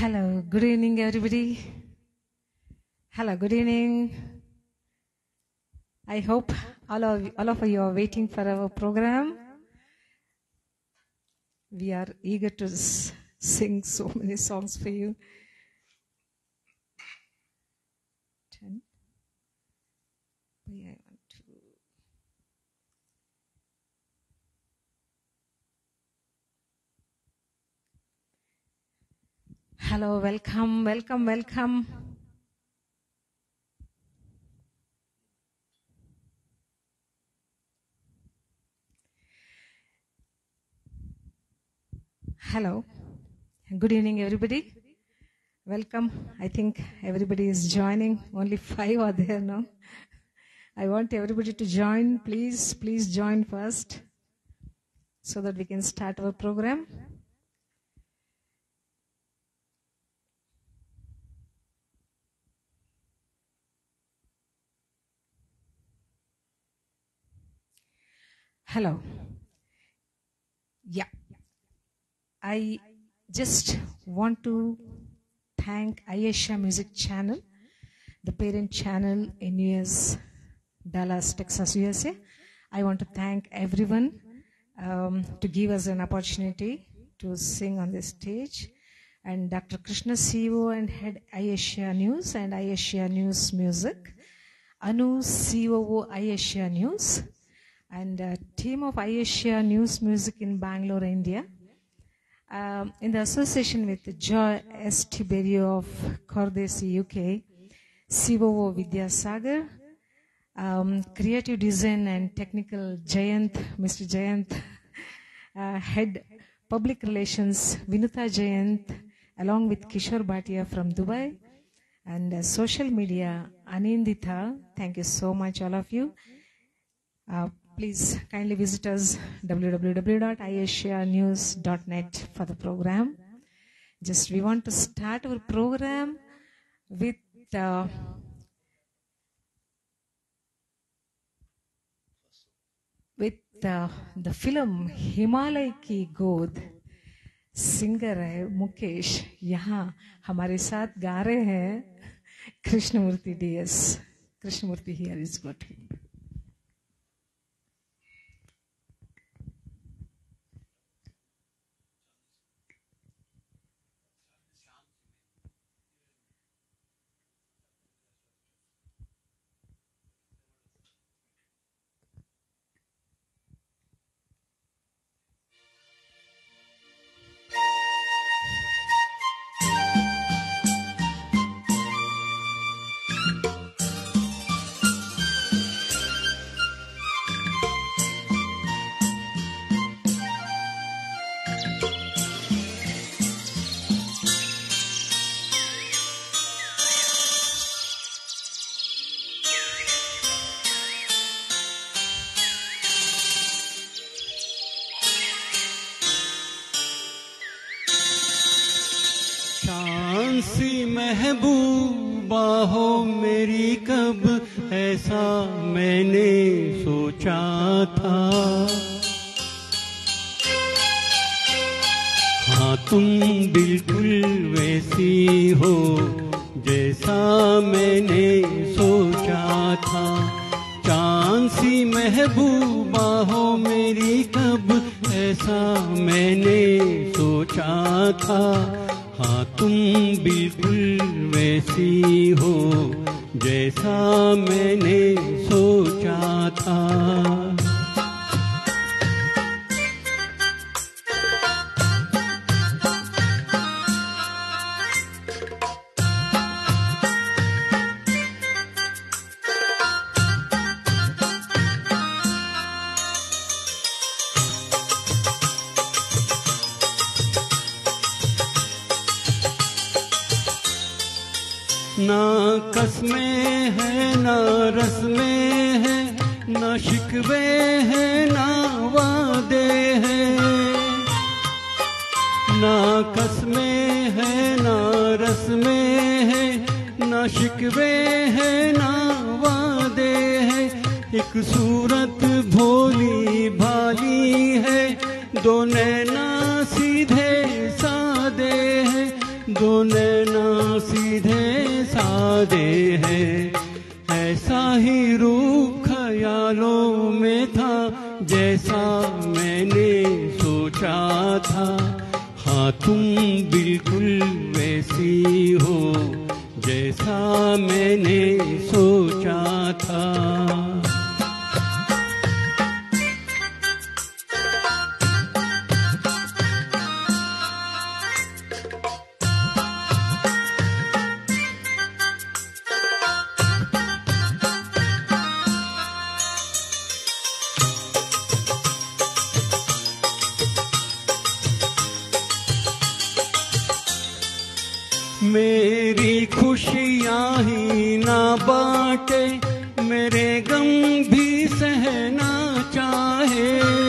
Hello, good evening, everybody. Hello, good evening. I hope all of you are waiting for our program. We are eager to sing so many songs for you. 10. I want to. Hello, welcome, welcome, welcome. Hello, good evening, everybody. Welcome. I think everybody is joining. Only 5 are there now. I want everybody to join. Please join first so that we can start our program. Hello. Yeah. I just want to thank iAsia Music Channel, the parent channel in US, Dallas, Texas, USA. I want to thank everyone to give us an opportunity to sing on this stage. And Dr. Krishna, CEO and Head iAsia News and iAsia News Music, Anu, COO iAsia News, and team of iAsia News Music in Bangalore, India. In the association with Joy S. Tiberio of Cordesi, UK, COO Vidya Sagar, creative design and technical Jayant, Mr. Jayant, head public relations Vinuta Jayant, along with Kishore Bhatia from Dubai, and social media Anindita. Thank you so much, all of you. Please kindly visit us www.iasianews.net for the program. We want to start our program with the film Himalaya की गोद. Singer है मुकेश, यहाँ हमारे साथ गा रहे हैं Krishnamurthy DS. Krishnamurthy here is good. सी महबूबा हो मेरी, कब ऐसा मैंने सोचा था. हाँ तुम बिल्कुल वैसी हो जैसा मैंने सोचा था. चांद सी महबूबा हो मेरी, कब ऐसा मैंने सोचा था. हाँ तुम बिल्कुल वैसी हो जैसा मैंने सोचा था. ना कसमें है ना रस्में है, ना शिकवे है ना वादे हैं. ना कसमें है ना रस्में है, ना शिकवे है ना वादे हैं. एक सूरत भोली भाली है, दो नैना सीधे सादे हैं. दो नैना सीधे साधे हैं। ऐसा ही रूह ख्यालों में था जैसा मैंने सोचा था। हाँ तुम बिल्कुल वैसी हो जैसा मैंने सोचा था। मेरी खुशियाँ ही ना बांटे, मेरे गम भी सहना चाहे।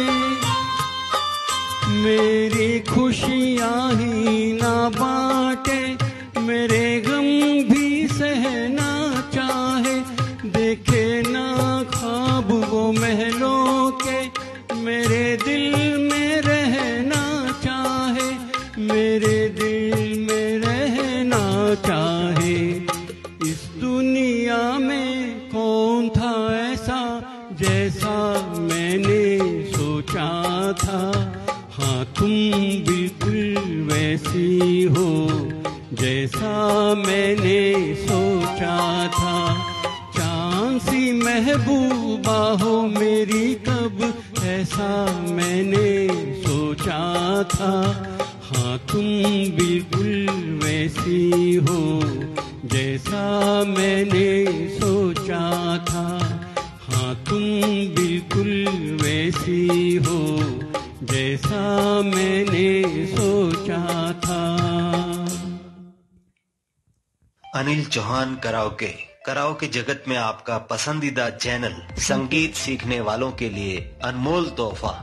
मेरी खुशियाँ ही ना बांटे, मेरे गम भी सहना चाहे। देखे ना ख्वाब वो महलों के, मेरे दिल में रहना चाहे। मेरे दिल में रहना चाहे। इस दुनिया में कौन था ऐसा जैसा मैंने सोचा था। हाँ तुम बिल्कुल वैसी हो जैसा मैंने सोचा था। चांद सी महबूबा हो मेरी कब ऐसा मैंने सोचा था। हाँ तुम बिल्कुल वैसी हो जैसा मैंने सोचा था। हाँ तुम बिल्कुल वैसी हो जैसा मैंने सोचा था। अनिल चौहान कराओके। कराओके जगत में आपका पसंदीदा चैनल संगीत सीखने वालों के लिए अनमोल तोहफा।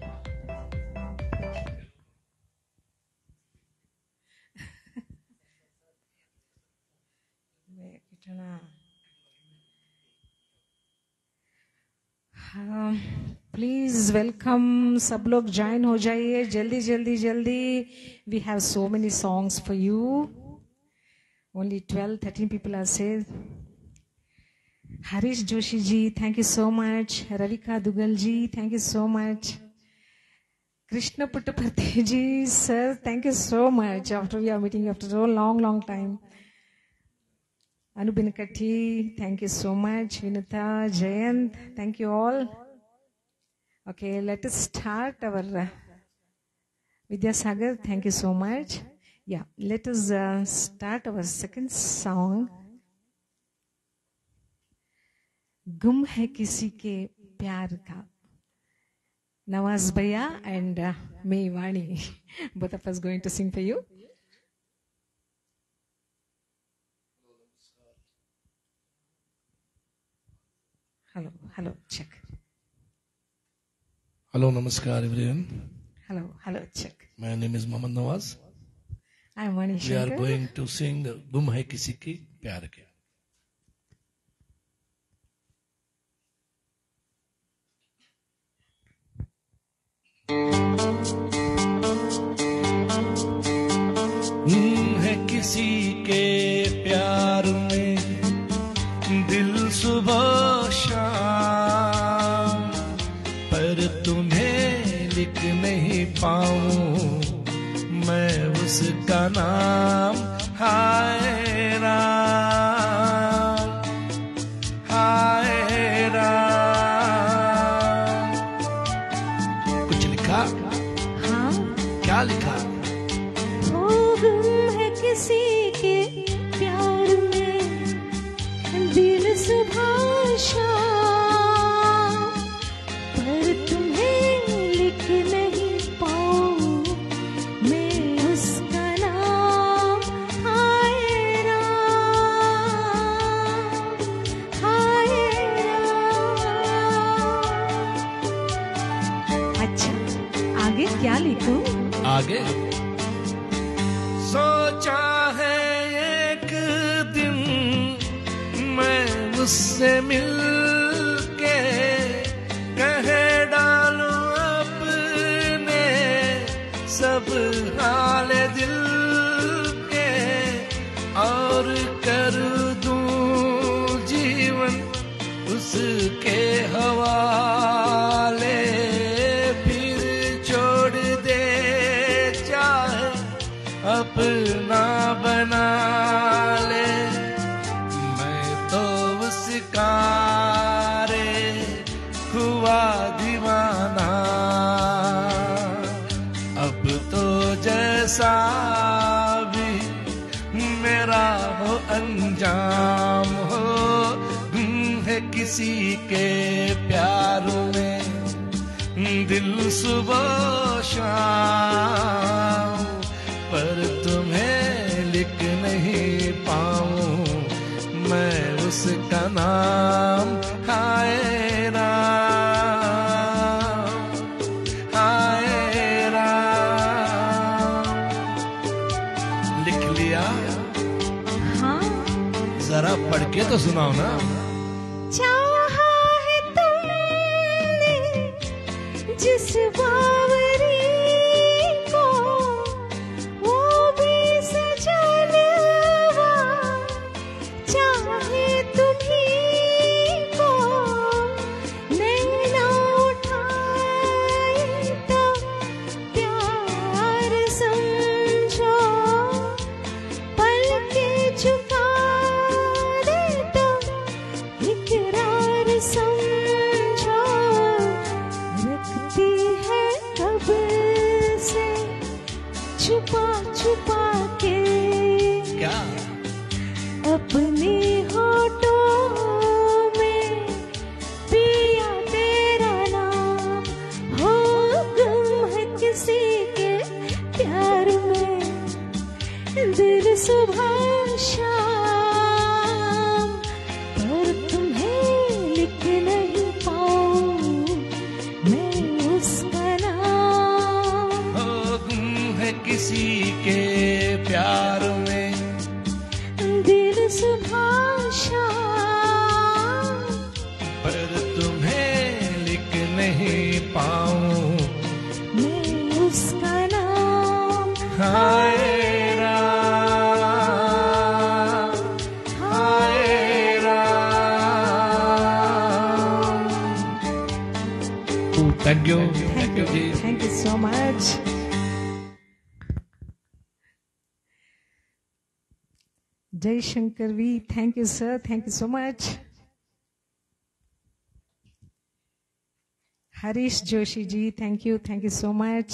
प्लीज वेलकम, सब लोग ज्वाइन हो जाइए जल्दी जल्दी जल्दी। We have so many songs for you. Only 12-13 people are said. Harish Joshi ji, thank you so much. Ravika Dugal ji, thank you so much. Krishna Puttaparthi ji, sir, thank you so much. After we are meeting after a long time. Anubin Katti, thank you so much. Vinita, Jayant, thank you all. Okay, let us start our Vidyasagar, thank you so much. Yeah, let us start our second song. गुम है किसी के प्यार का. Nawaz Bhaiya and Meivani, both of us going to sing for you. Hello, check. Hello, namaskar everyone. Hello, check. My name is Mohammad Nawaz. I am Vani We are Shankar. going to sing गुम है किसी के प्यार के. गुम है किसी के प्यार में दिल सुबह शाम, पर तुम्हें लिख नहीं पाऊं मैं उसका नाम. हाय राम, हाय राम. कुछ लिखा? हाँ, क्या लिखा? हो गुम है किसी के प्यार में दिल सुबह शाम, पर तुम्हें लिख नहीं पाऊं मैं उसका नाम. हाय राम, हाय राम. अच्छा, आगे क्या लिखूं? आगे सोचा है एक दिन मैं उससे मिलके कह डालूं अपने सब हाल दिल के. बना ले, मैं तो उसका रे हुआ दीवाना। अब तो जैसा भी मेरा हो अंजाम हो, गुम है किसी के प्यार में दिल सुबह शाम, पर तुम्हें लिख नहीं पाऊं मैं उसका नाम। हाय राम, हाय राम। लिख लिया? हाँ, जरा पढ़ के तो सुनाओ ना। चाहा है तुमने जिस बावरी को, वो भी सजनवा चाहे तुम्हीं को। नैना उठाए तो प्यार समझो, पलकें झुका दे तो इकरार समझो। रखती है कब से छुपा छुपा के क्या? अपने होठों में पिया तेरा नाम। हो गुम है किसी के प्यार में दिल सुबह शाम, पर तुम्हें लिख नहीं पाऊं मैं उसका नाम। हो गुम है किसी के प्यार में दिल सुबह शाम, पर तुम्हें लिख नहीं पाऊं मैं उसका नाम। हाय राम, हाय Ram. Thank you, thank you ji. Thank you so much. Jai Shankar V, thank you sir, thank you so much. Harish Joshi ji, thank you so much.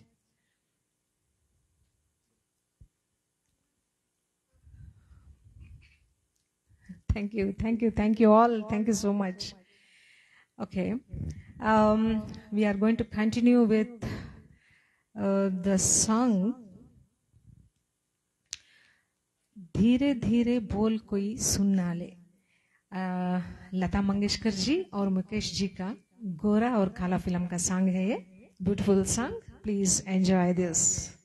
Thank you all, thank you so much. Okay, we are going to continue with the song धीरे धीरे बोल कोई सुनना ले। लता मंगेशकर जी और मुकेश जी का गोरा और काला फिल्म का सॉन्ग है ये। Beautiful song, please enjoy this.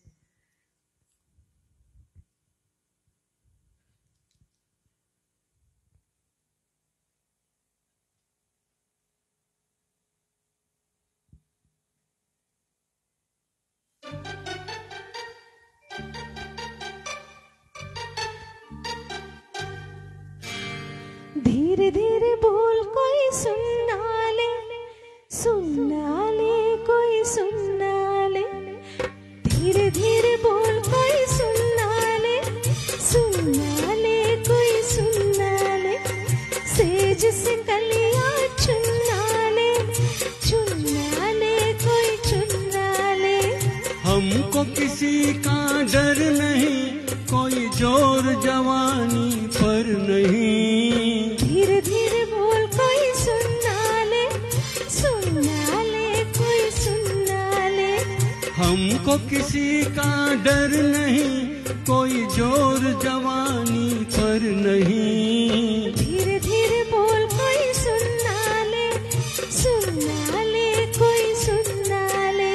धीरे धीरे बोल कोई सुनना ले, सुनना ले कोई सुनना ले। धीरे धीरे बोल कोई सुनना ले, सुनना ले कोई सुनना ले। सेज से कलियां चुनना ले, चुनना ले कोई चुनना ले। हमको किसी का डर नहीं, कोई जोर जवानी पर नहीं। धीरे धीरे बोल कोई सुनना ले, सुनना ले कोई सुनना ले। हमको किसी का डर नहीं, कोई जोर जवानी पर नहीं। धीरे धीरे बोल कोई सुनना ले, सुनना ले कोई सुनना ले।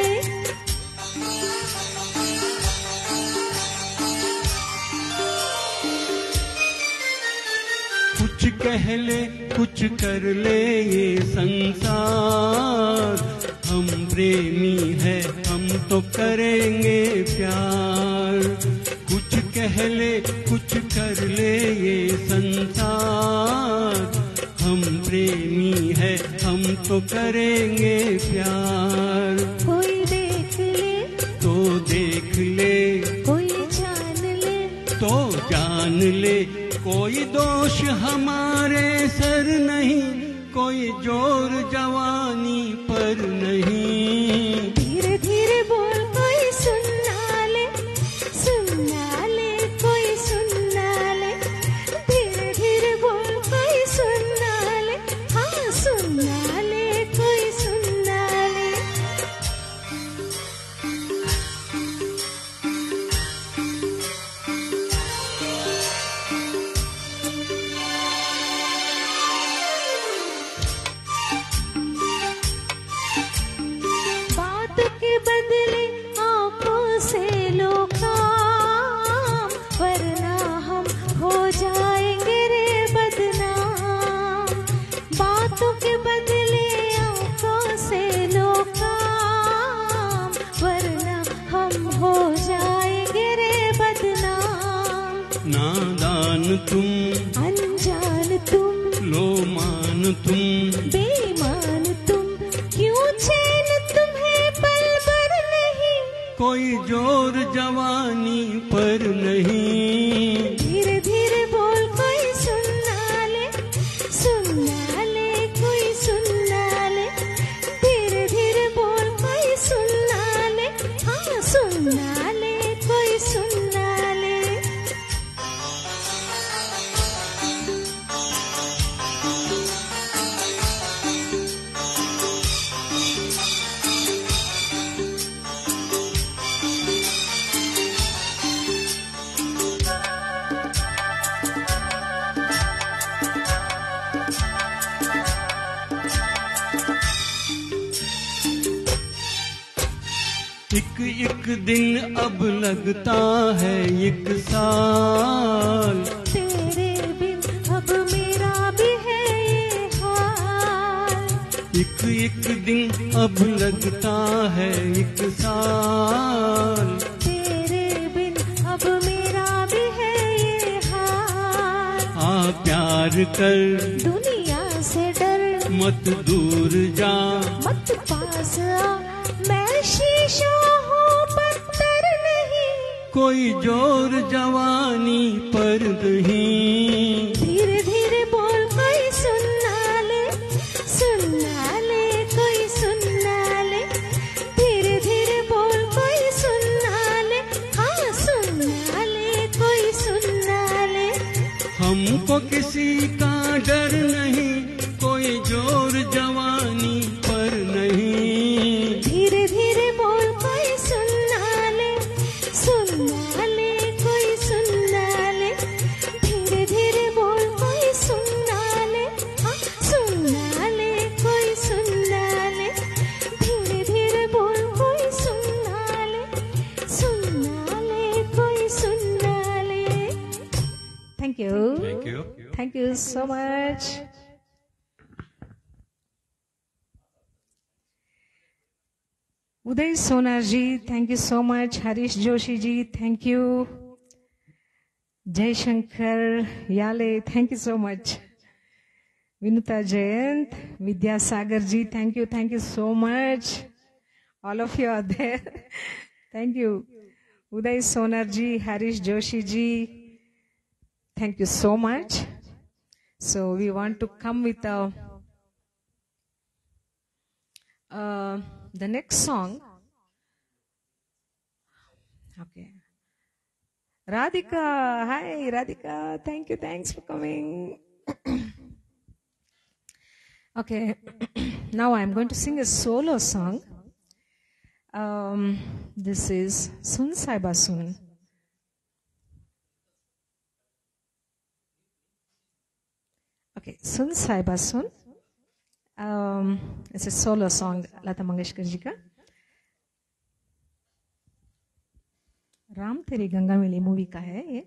कुछ कह ले कुछ कर ले ये संसार, हम प्रेमी है हम तो करेंगे प्यार। कुछ कह ले कुछ कर ले ये संसार, हम प्रेमी है हम तो करेंगे प्यार। कोई देख ले तो देख ले, कोई जान ले तो जान ले कोई दोष हमारे सर नहीं, कोई जोर जवानी पर नहीं। धीरे धीरे बोल कोई सुनना ले, सुनना ले कोई सुनना ले। धीरे धीरे बोल कोई सुनना ले, हाँ सुनना ले कोई सुनना ले। बात के बदले आंखों से लो काम, वरना हम हो जाएंगे रे बदनाम। बातों के बदले आंखों से लो काम, वरना हम हो जाएंगे रे बदनाम। नादान तुम, अनजान तुम, लो मान तुम, बेईमान तुम, क्यों चैन तुम्हें पल भर नहीं। कोई जोर जवानी पर नहीं। धीरे धीरे बोल कोई सुनना ले, सुनना ले कोई सुनना ले। धीरे धीरे बोल कोई सुनना ले, हाँ सुनना ले कोई सुनना ले। एक एक दिन अब लगता है एक साल, तेरे बिन अब मेरा भी है ये हाल। एक एक दिन अब लगता है एक साल। तेरे बिन अब मेरा भी है ये हाल। आ प्यार कर दुनिया से डर, मत दूर जा, मत पास आ, मैं शीशा हूँ पत्थर नहीं। कोई जोर जवानी पर नहीं। धीरे धीरे बोल कोई सुनना ले, सुनना ले कोई सुनना ले। धीरे धीरे बोल कोई सुनना ले, हाँ सुनना ले कोई सुनना ले। हमको किसी का डर नहीं, कोई जोर जवानी पर नहीं। धीरे धीरे बोल कोई सुनना ले, सुनना ले कोई सुनना ले। धीरे धीरे बोल कोई सुनना ले, हाँ सुनना ले कोई सुनना ले। धीरे धीरे बोल कोई सुनना ले, सुनना ले कोई सुनना ले। Thank you, Thank you. Thank you so much. Uday Sonar ji, thank you so much. Harish Joshi ji, thank you. Jayashankar Yale, thank you so much. Vinuta Jayant, Vidyasagar ji, thank you so much. All of you are there, thank you. Uday Sonar ji, Harish Joshi ji, thank you so much. So we want to come with the next song. Okay. Radhika, hi Radhika, thank you, thanks for coming. Okay, now I'm going to sing a solo song. This is Sun Saiba Sun. Okay, Sun Saiba Sun. It's a solo song, Lata Mangeshkar ji ka. Ram तेरी गंगा मिली movie का है ये.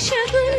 शगुन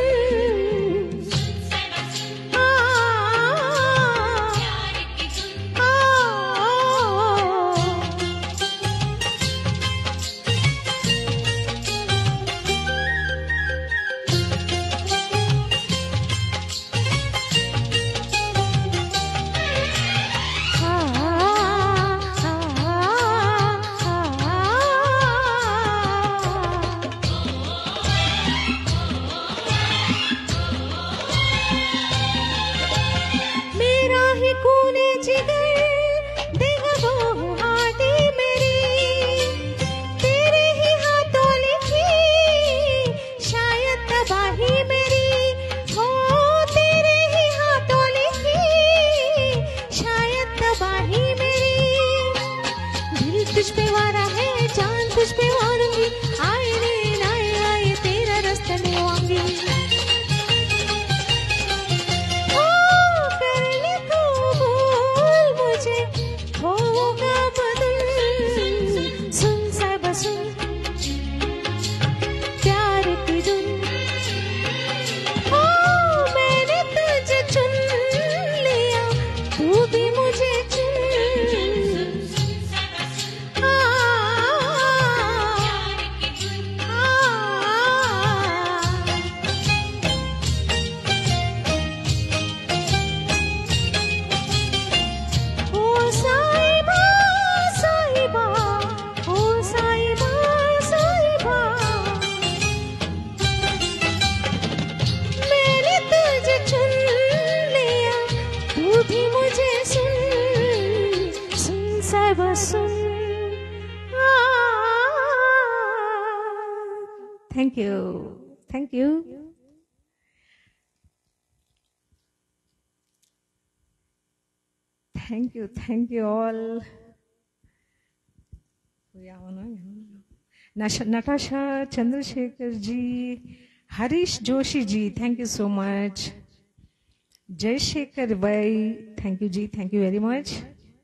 Thank you. Thank you. Thank you. Thank you all. Natasha Chandrasekhar ji, Harish Joshi ji, thank you so much. Jai Shekhar bhai, thank you ji, thank you very much.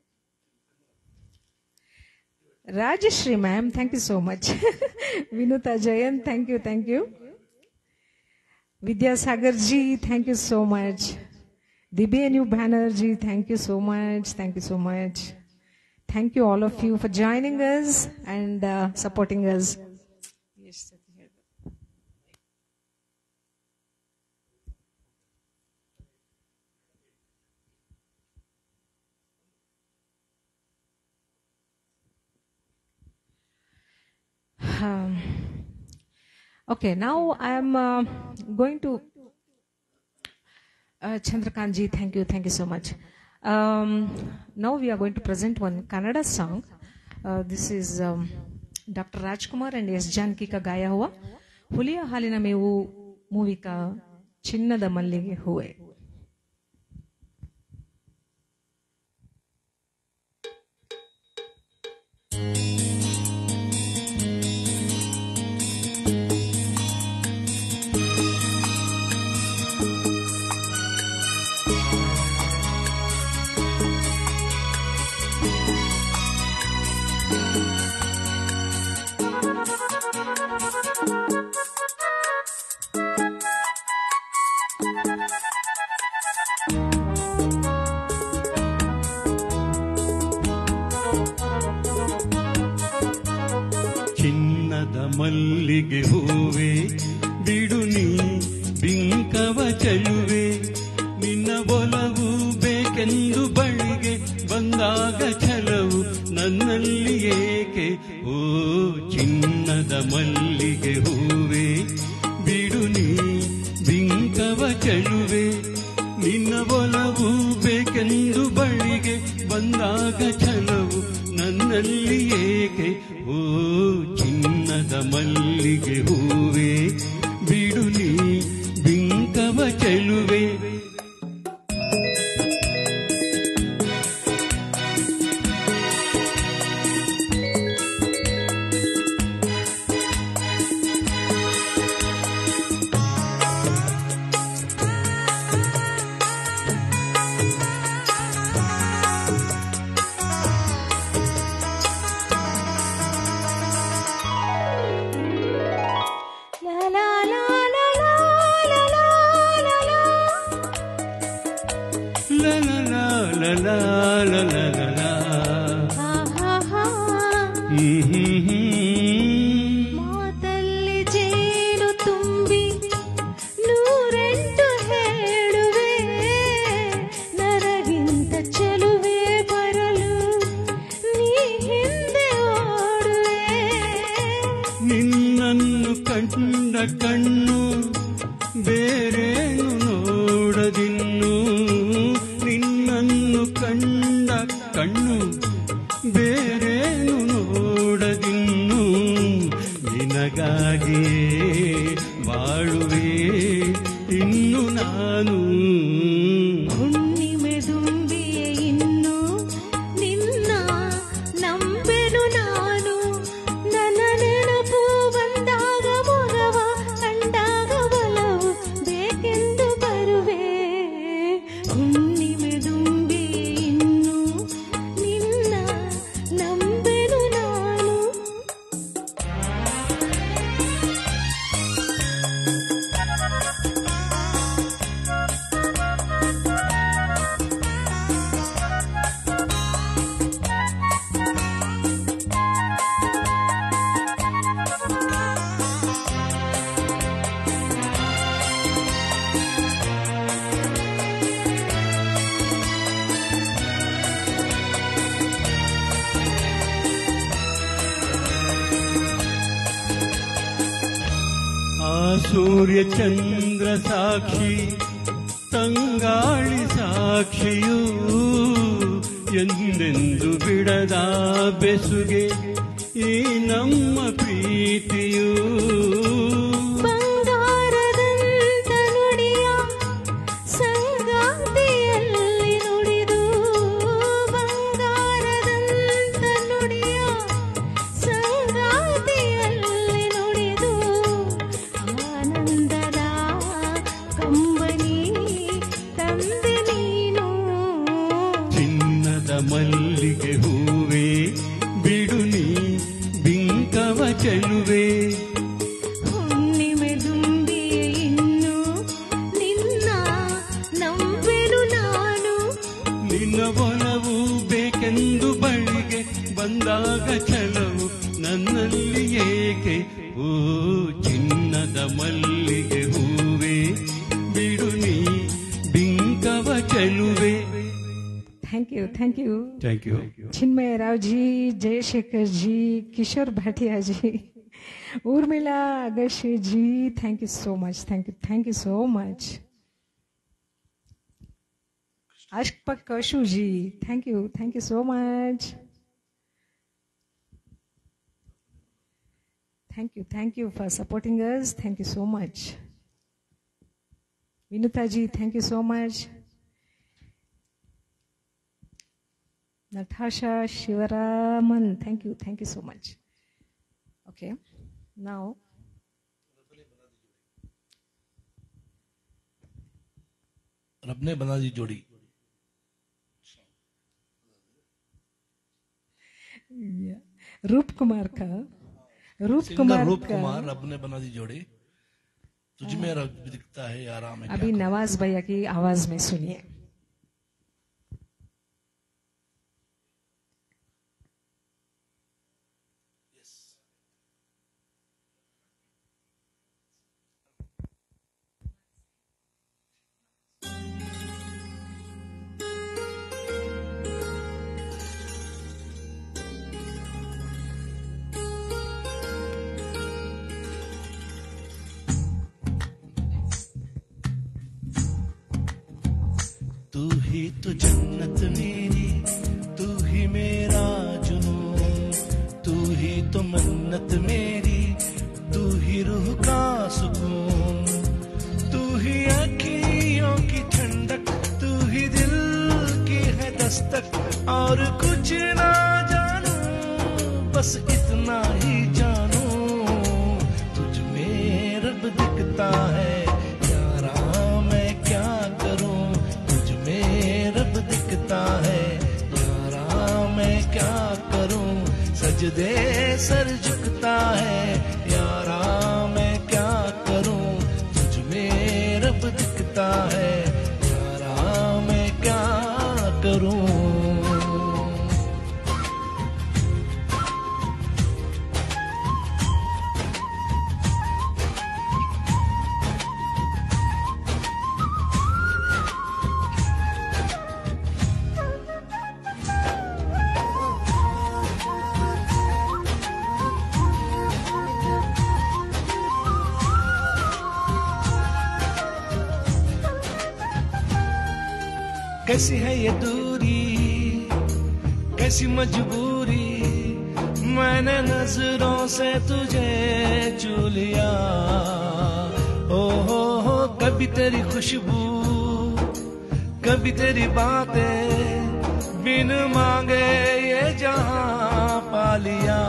Rajashri ma'am, thank you so much. Vinuta Jayan, thank you, thank you. Vidya Sagar ji, thank you so much. Dibenu Banerjee, thank you so much, thank you so much. Thank you all of you for joining us and supporting us. Okay, now I'm going to Chandrakant ji, thank you so much. Now we are going to present one Kannada song. This is Dr. Rajkumar and S. Janki ka gaya hua. Huliya halina mevu movie ka Chinnada Mallige Huve. ಮಲ್ಲಿಗೆ ಹೂವೆ ಬಿಡು ನೀ ಬಿಂಕವ ಚೆಲುವೆ ನಿನ್ನ ಒಲವು ಬೇಕೆಂದು ಬಳಿಗೆ ಬಂದಾಗ ಛಲವು ನನ್ನಲ್ಲಿ ಏಕೆ ಓ ಚಿನ್ನದ ಮಲ್ಲಿಗೆ ಹೂವೆ ಬಿಡು ನೀ ಬಿಂಕವ ಚೆಲುವೆ ನಿನ್ನ ಒಲವು ಬೇಕೆಂದು ಬಳಿಗೆ ಬಂದಾಗ ಛಲವು ನನ್ನಲ್ಲಿ ಏಕೆ ಓ ಚಿನ್ನದ ಮಲ್ಲಿಗೆ ಹೂವೆ ಬಿಡು ನೀ ಬಿಂಕವ ಚೆಲುವೆ La ಬಾಳುವೆ ಇನ್ನು ನಾನು. ಹುಣ್ಣಿಮೆ ದುಂಬಿಯೇ ಇನ್ನು ನಿನ್ನ ನಂಬೆನು ನಾನು. ನನ್ನ ನೆನಪು ಬಂದಾಗ ಮೊಗವ ಕಂಡಾಗ ಬಲವು ಬೇಕೆಂದು ಬರುವೆ. ಹುಣ್ಣಿಮೆ ದುಂಬಿಯೇ ಇನ್ನು ನಿನ್ನ ನಂಬೆನು ನಾನು. ಆ ಸೂರ್ಯ ಚಂದ್ರ ಸಾಕ್ಷಿ ತಂಗಾಳಿ ಸಾಕ್ಷಿಯೂ ಎಂದೆಂದು ಬಿಡದ ಬೆಸುಗೆ ಈ ನಮ್ಮ ಪ್ರೀತಿಯೂ. ಬಂಗಾರದಂತ ನುಡಿಯ ಸಂಗಾತಿಯಲ್ಲಿ ನುಡಿದು, ಬಂಗಾರದಂತ ನುಡಿಯ ಸಂಗಾತಿಯಲ್ಲಿ ನುಡಿದು, ಆನಂದದ ಕಂಬನಿ ತಂದೆ ನೀನು. ಚಿನ್ನದ ಮಲ್ಲಿಗೆ ಹೂವೆ ಬಿಡು ನೀ ಬಿಂಕವ ಚೆಲುವೆ. ಹುಣ್ಣಿಮೆ ದುಂಬಿಯೇ ಇನ್ನು ನಿನ್ನ ನಂಬೆನು ನಾನು. ನಿನ್ನ ಒಲವು ಬೇಕೆಂದು ಬಳಿಗೆ ಬಂದಾಗ ಛಲವು ನನ್ನಲ್ಲಿ ಏಕೆ. ಓ ಚಿನ್ನದ ಮಲ್ಲಿಗೆ ಹೂವೆ ಬಿಡು ನೀ ಬಿಂಕವ ಚೆಲುವೆ. Thank you, thank you. Thank you. Chinmay Rao ji, Jayashekhar ji, Kishore Bhatia ji, Urmila Agashe ji, thank you so much. Thank you so much. Ashfaq Kashu ji, thank you so much. Thank you for supporting us. Thank you so much. Vinuta ji, thank you so much. Natasha Shivaraman, thank you so much. Okay, now रब ने बना दी जोड़ी. रूप Kumar singer रूप कुमार, रब ने बना दी जोड़ी. तुझ में रब दिखता है यारा में. अभी नवाज भैया की आवाज में सुनिए. तू ही तो जन्नत मेरी, तू ही मेरा जुनून, तू ही तो मन्नत मेरी, तू ही रूह का सुकून, तू ही आँखियों की ठंडक, तू ही दिल की है दस्तक. और कुछ ना जानू, बस इतना ही जानू, तुझ में रब दिखता है यारा मैं क्या करूं. रब दिखता है यारा मैं क्या करूं. सजदे सर झुकता है यारा मैं क्या करूं. तुझ में रब दिखता है यारा मैं क्या करूं. कैसी है ये दूरी, कैसी मजबूरी, मैंने नजरों से तुझे चू लिया. तेरी खुशबू, कभी तेरी बातें, बिन मांगे ये जहां पा लिया।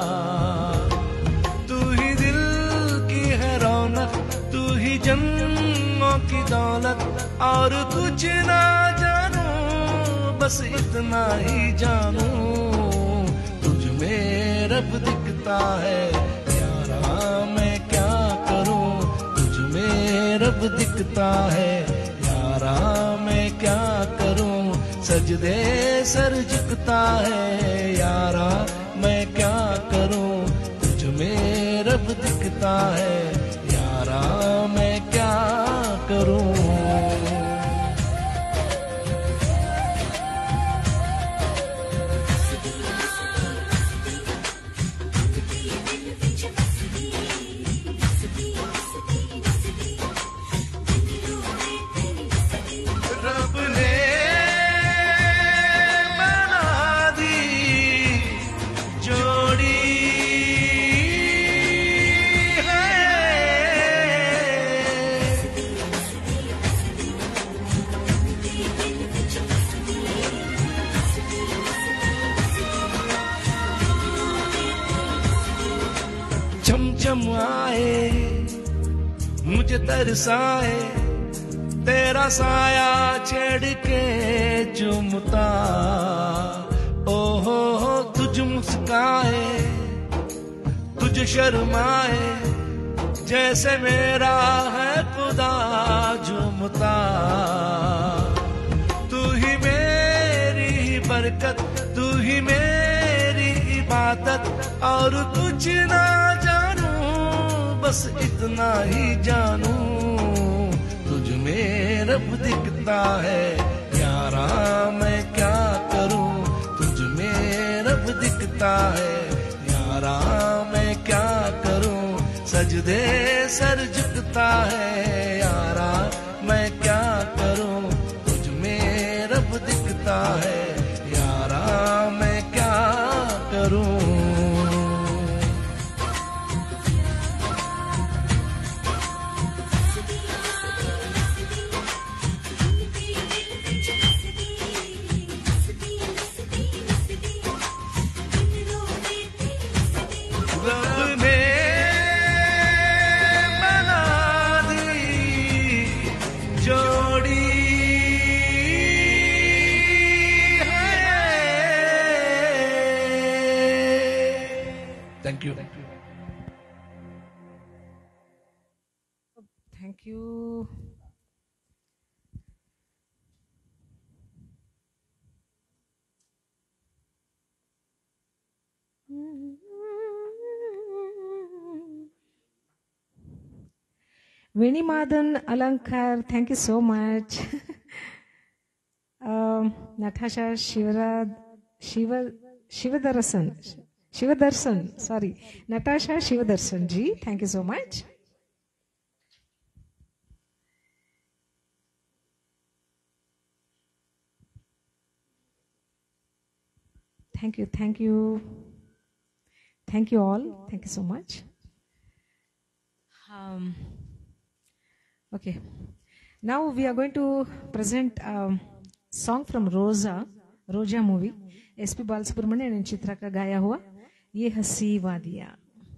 तू ही दिल की है रौनक, तू ही जन्मों की दौलत, और कुछ ना जानू बस इतना ही जानू, तुझ में रब दिखता है यारा मैं क्या करूं, तुझ में रब दिखता है यारा मैं क्या करूं, सजदे सर झुकता है यारा मैं क्या करूं, तुझ में रब दिखता है यारा मैं क्या करूं। चमचम आए मुझे तरसाए, तेरा साया छेड़ के चुमता, ओहो तुझ मुस्काए तुझ शर्माए, जैसे मेरा है खुदा झूमता, तू ही मेरी बरकत, तू ही मेरी इबादत, और कुछ ना जानू बस इतना ही जानू, तुझ में रब दिखता है यारा मैं क्या करूं, तुझ में रब दिखता है यारा मैं क्या करूं, सजदे सर झुकता है यारा मैं क्या करूं, तुझ में रब दिखता है यारा मैं क्या करूं। Thank you. Thank you. Venimadan Alankar, thank you so much. Natasha Shivadarsan, sorry. Natasha Shivadarsan ji, thank you so much. Thank you, thank you. Thank you all. Thank you so much. Okay. Now we are going to present a song from Roja movie. SP Balasubramanian and Chitra का गाया हुआ ये हंसी वादियाँ।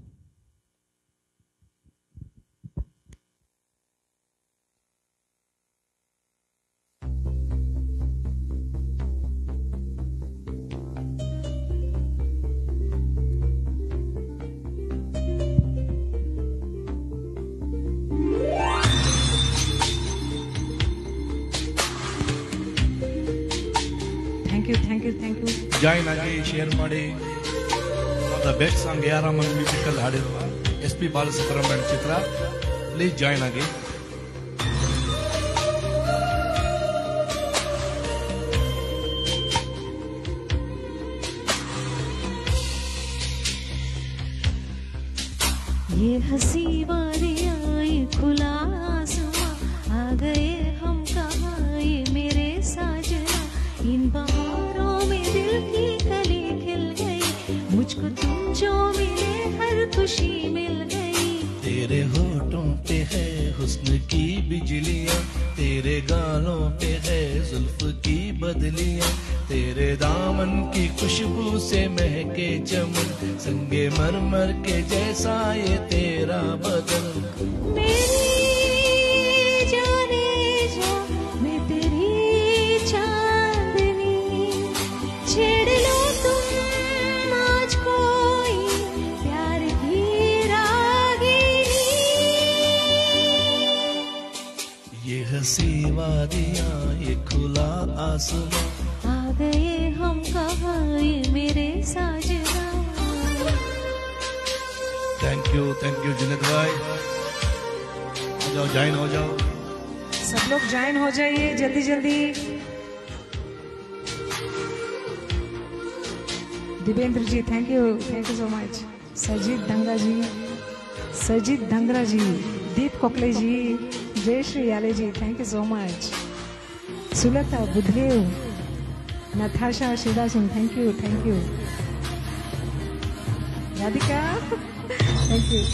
Thank you. Join again, share ಮಾಡಿ the best song ARRahman musical ಹಾಡಿರುವ SP Balasubramanian Chitra. Please join again. ये हंसी वादियाँ ये खुला आसमां आ गए हम कहाँ ये मेरे साजना, इन बहारों में दिल की कली खिल गई, मुझको तुम जो मिले हर खुशी मिल गई। तेरे होठों पे है हुस्न की बिजलियां, तेरे गालों पे है जुल्फ की बदलियां, तेरे दामन की खुशबू से महके चमन, संगे मरमर के जैसा ये तेरा बदन। मेरी जाने जा मैं तेरी चांदनी, छेड़ लो तुम आज कोई प्यार की रागिनी। ये हंसी वादियां, ये खुला आसमां, आ गए हम कहाँ ये मेरे साजना। थैंक यू जुनेद भाई। हो जाओ, ज्वाइन हो जाओ। सब लोग ज्वाइन हो जाइए जल्दी जल्दी। Divendra ji thank you so much. Sarjit Dhangra ji, Deep Kokle ji, Jayashree Yale ji thank you so much. Sulata Buddhadev, Natasha Shida Singh thank you. Radhika thank you.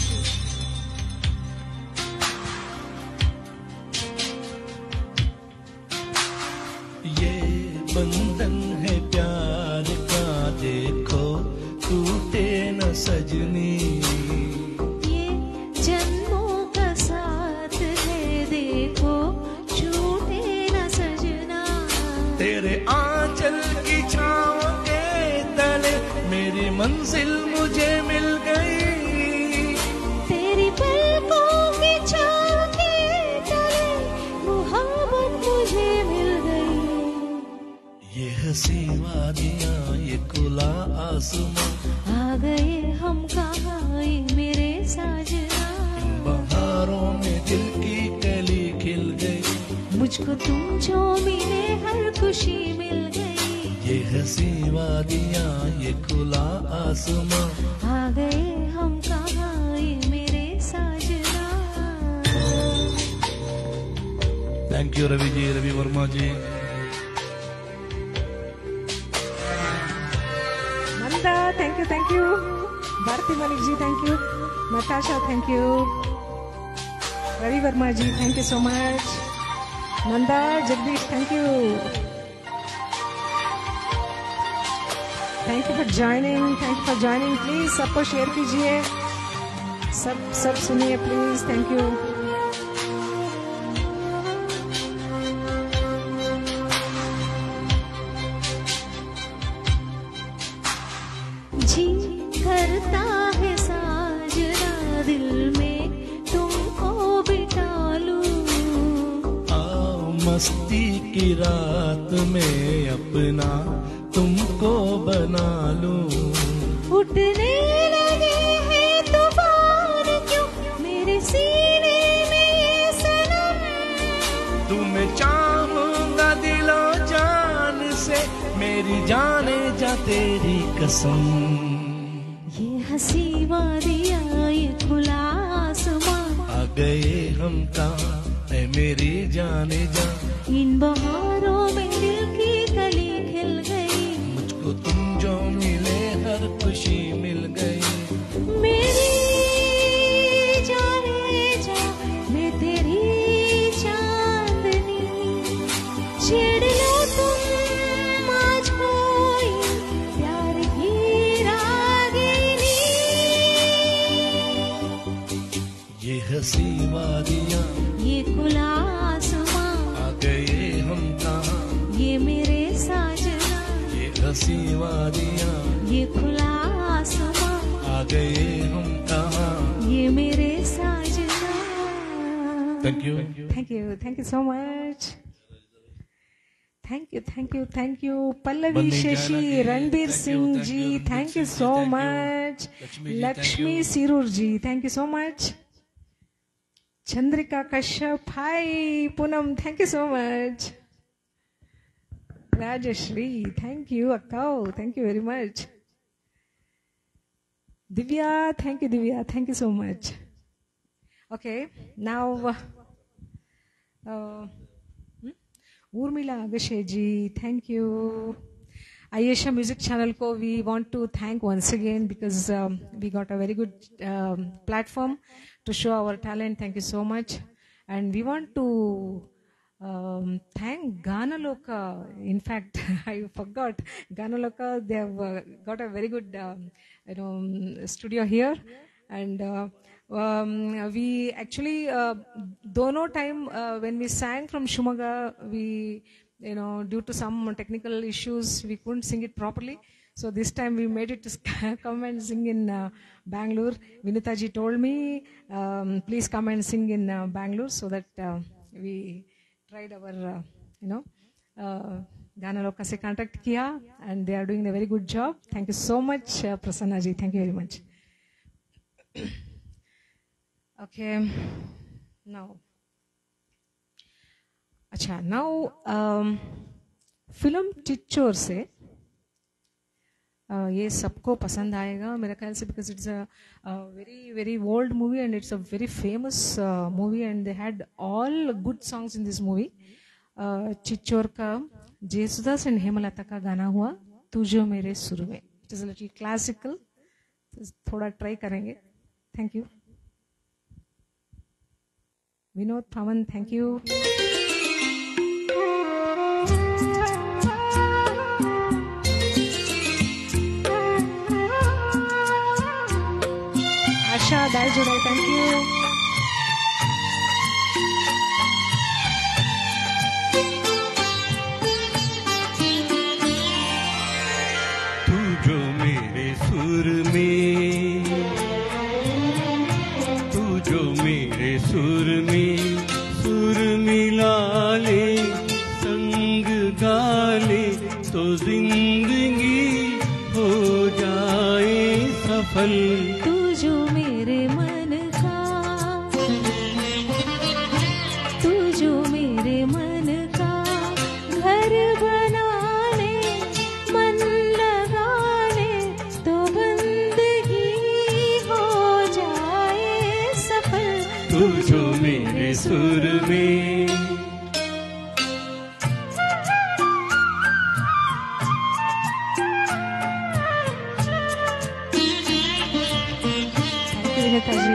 ये बंधन है प्यार का, देखो टूटे न सजनी। ये जन्मों का साथ है, देखो छूटे न सजना। तेरे आंचल की छाँव के तले मेरी मंजिल मुझे मिल गई। तेरी पलकों की छाँव के तले मोहब्बत मुझे मिल गई। ये हंसी वादियां, ये खुला आसमां, आ गए हम कहाँ ये मेरे साजना। इन बहारों में दिल की कली खिल गई। मुझको तुम जो मिले हर खुशी मिल गई। ये हंसी वादियां, ये खुला आसमां, आ गए हम कहाँ ये मेरे साजना। Thank you Ravi ji, Ravi Verma ji. Nanda thank you. Bharti Malik ji thank you. Natasha thank you. Ravi Verma ji thank you so much. Nanda Jagdish thank you. Thank you for joining. Please सबको शेयर कीजिए, सब सुनिए प्लीज। Thank you. जी करता है साजना, दिल में तुमको बिठा लूं। आओ मस्ती की रात में अपना तुमको बना लूं। उठने लगे हैं तूफान क्यों मेरे सीने में ये सनम। तुम्हें चाहूंगा दिलो जान से, मेरी जाने जा तेरी कसम। ये हंसी वादियां, ये खुला आसमां, आ गए हम कहाँ है मेरी जाने जा। इन बहारों में दिल की कली खिल गई। मुझको तुम जो मिले हर खुशी मिल गई। मेरी जाने जा मैं तेरी चांदनी, छेड़ लो तुम आज कोई प्यार की रागिनी। ये हंसी वादियां, ये खुला आसमां, आ गए हम कहाँ ये मेरे साजना। ये हंसी वादियां, ये खुला आसमां, आ गए हम कहाँ। ये मेरे साजना। Thank you. Thank you so much. Thank you Pallavi Bandi Shashi, Jana ji, Ranbir thank you, Singh thank ji you, thank you Ranbir so Singh, thank you. Much. Lakshmi ji, Lakshmi thank you. Sirur ji thank you so much. Chandrika Kashyap hi. Poonam thank you so much. Rajshree thank you. अक्काओ thank you very much. Divya thank you so much. Okay now Urmila Agasheji, thank you. Ayesha Music Channel ko we want to thank once again because we got a very good platform to show our talent. Thank you so much. and we want to thank Ganaloka. In fact, I forgot Ganaloka. They have got a very good, studio here, and we actually dono time when we sang from Shumaga, we due to some technical issues we couldn't sing it properly. So this time we made it to come and sing in Bangalore. Vinita ji told me, please come and sing in Bangalore, so that we tried our, Ganaloka se contact kiya, and they are doing a very good job. Thank you so much, Prasanna ji. Thank you very much. Okay, now, film Chhichhore से ये सबको पसंद आएगा मेरे ख्याल से, because it's a very very old movie and it's a very famous movie and they had all good songs in this movie. चिच्चोर का जेसुदास and Hemlata का गाना हुआ तू जो मेरे सुर में. It is a little classical, थोड़ा ट्राई करेंगे. Thank you. Vinod Pawan, thank you. Asha Daljude, thank you. तू जो मेरे सुर में, तू जो मेरे सुर में सुर मिला ले, संग गा ले तो जिंदगी हो जाए सफल. तू जो मेरे मन का, तू जो मेरे मन का घर बना ले, मन लगा ले तो बंदगी हो जाए सफल. तू जो मेरे सुर में. Vinita ji.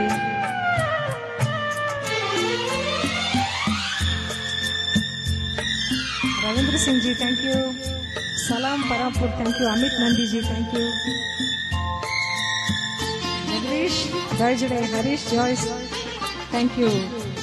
Ravindra Singh ji, thank you. Salam Parampur, thank you. Amit Nandi ji, thank you. Jagdish Daljude, Harish Joyce, thank you.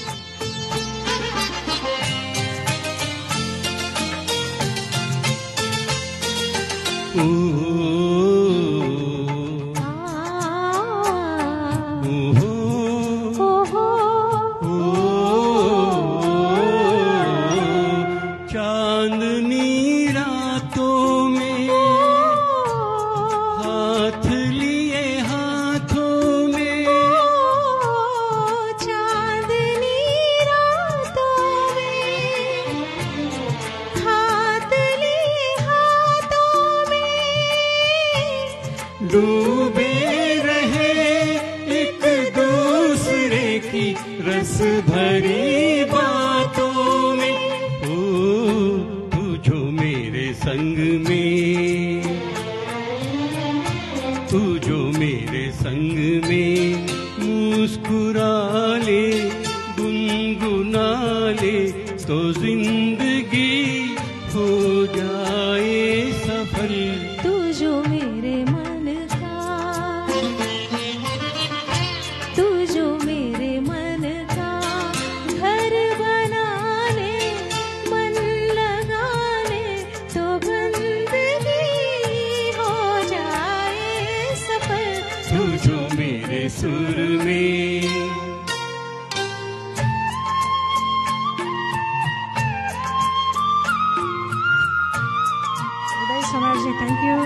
डूबे रहे एक दूसरे की रस भरी बातों में. ओ तू जो मेरे संग में, तू जो मेरे संग में मुस्कुरा ले, गुनगुना ले तो जिंदगी हो जाए सफल. तू जो मेरे मन का, तू जो मेरे मन का घर बना ले, मन लगा ले तो बंदगी हो जाए सफल. तू जो मेरे सुर में. Uday Sonar ji, thank you.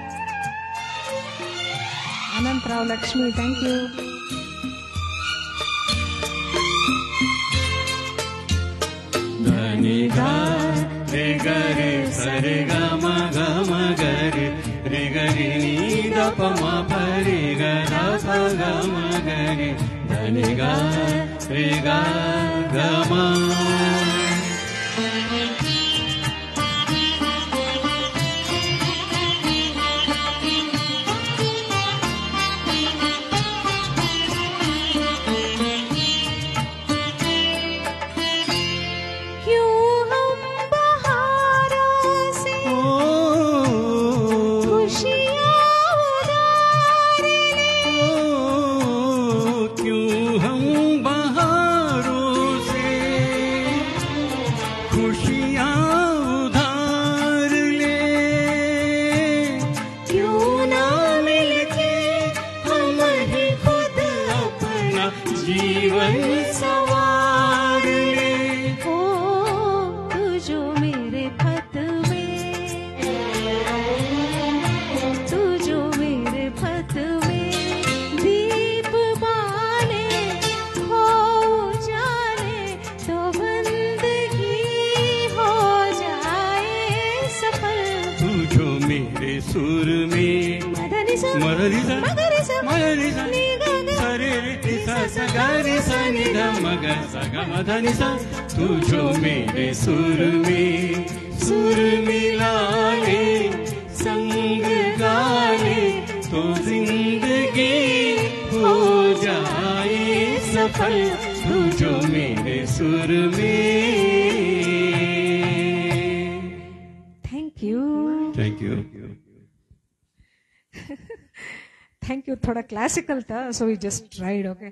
Anant Rao Lakshmi, thank you. धनी गा रे ग रे स रे ग म ग म ग रे रे ग रे नी द प म प रे ग ध प ग म ग रे धनी गा रे ग ग म. खुशियाँ उधार ले, क्यों ना मिलके हम ही खुद अपना जीवन सवार ले। ओ तू जो मेरे खत में, तू जो मेरे खत में दीप बाले हो जाने, तो बंदगी हो जाए सफल। तू जो मेरे सुर में मदनी सा मदनी सा मगरी सा मदनी सा नी गा गा सरे रे सा सा गा रे सा नि ध म ग सा गा म ध नि सा। तू जो मेरे सुर में सुर मिला ले, संग गा ले, तो जिंदगी हो जाए सफल। तू जो मेरे सुर में। Thank you, thank you. Thank you. थोड़ा क्लासिकल था, so we just tried. Okay,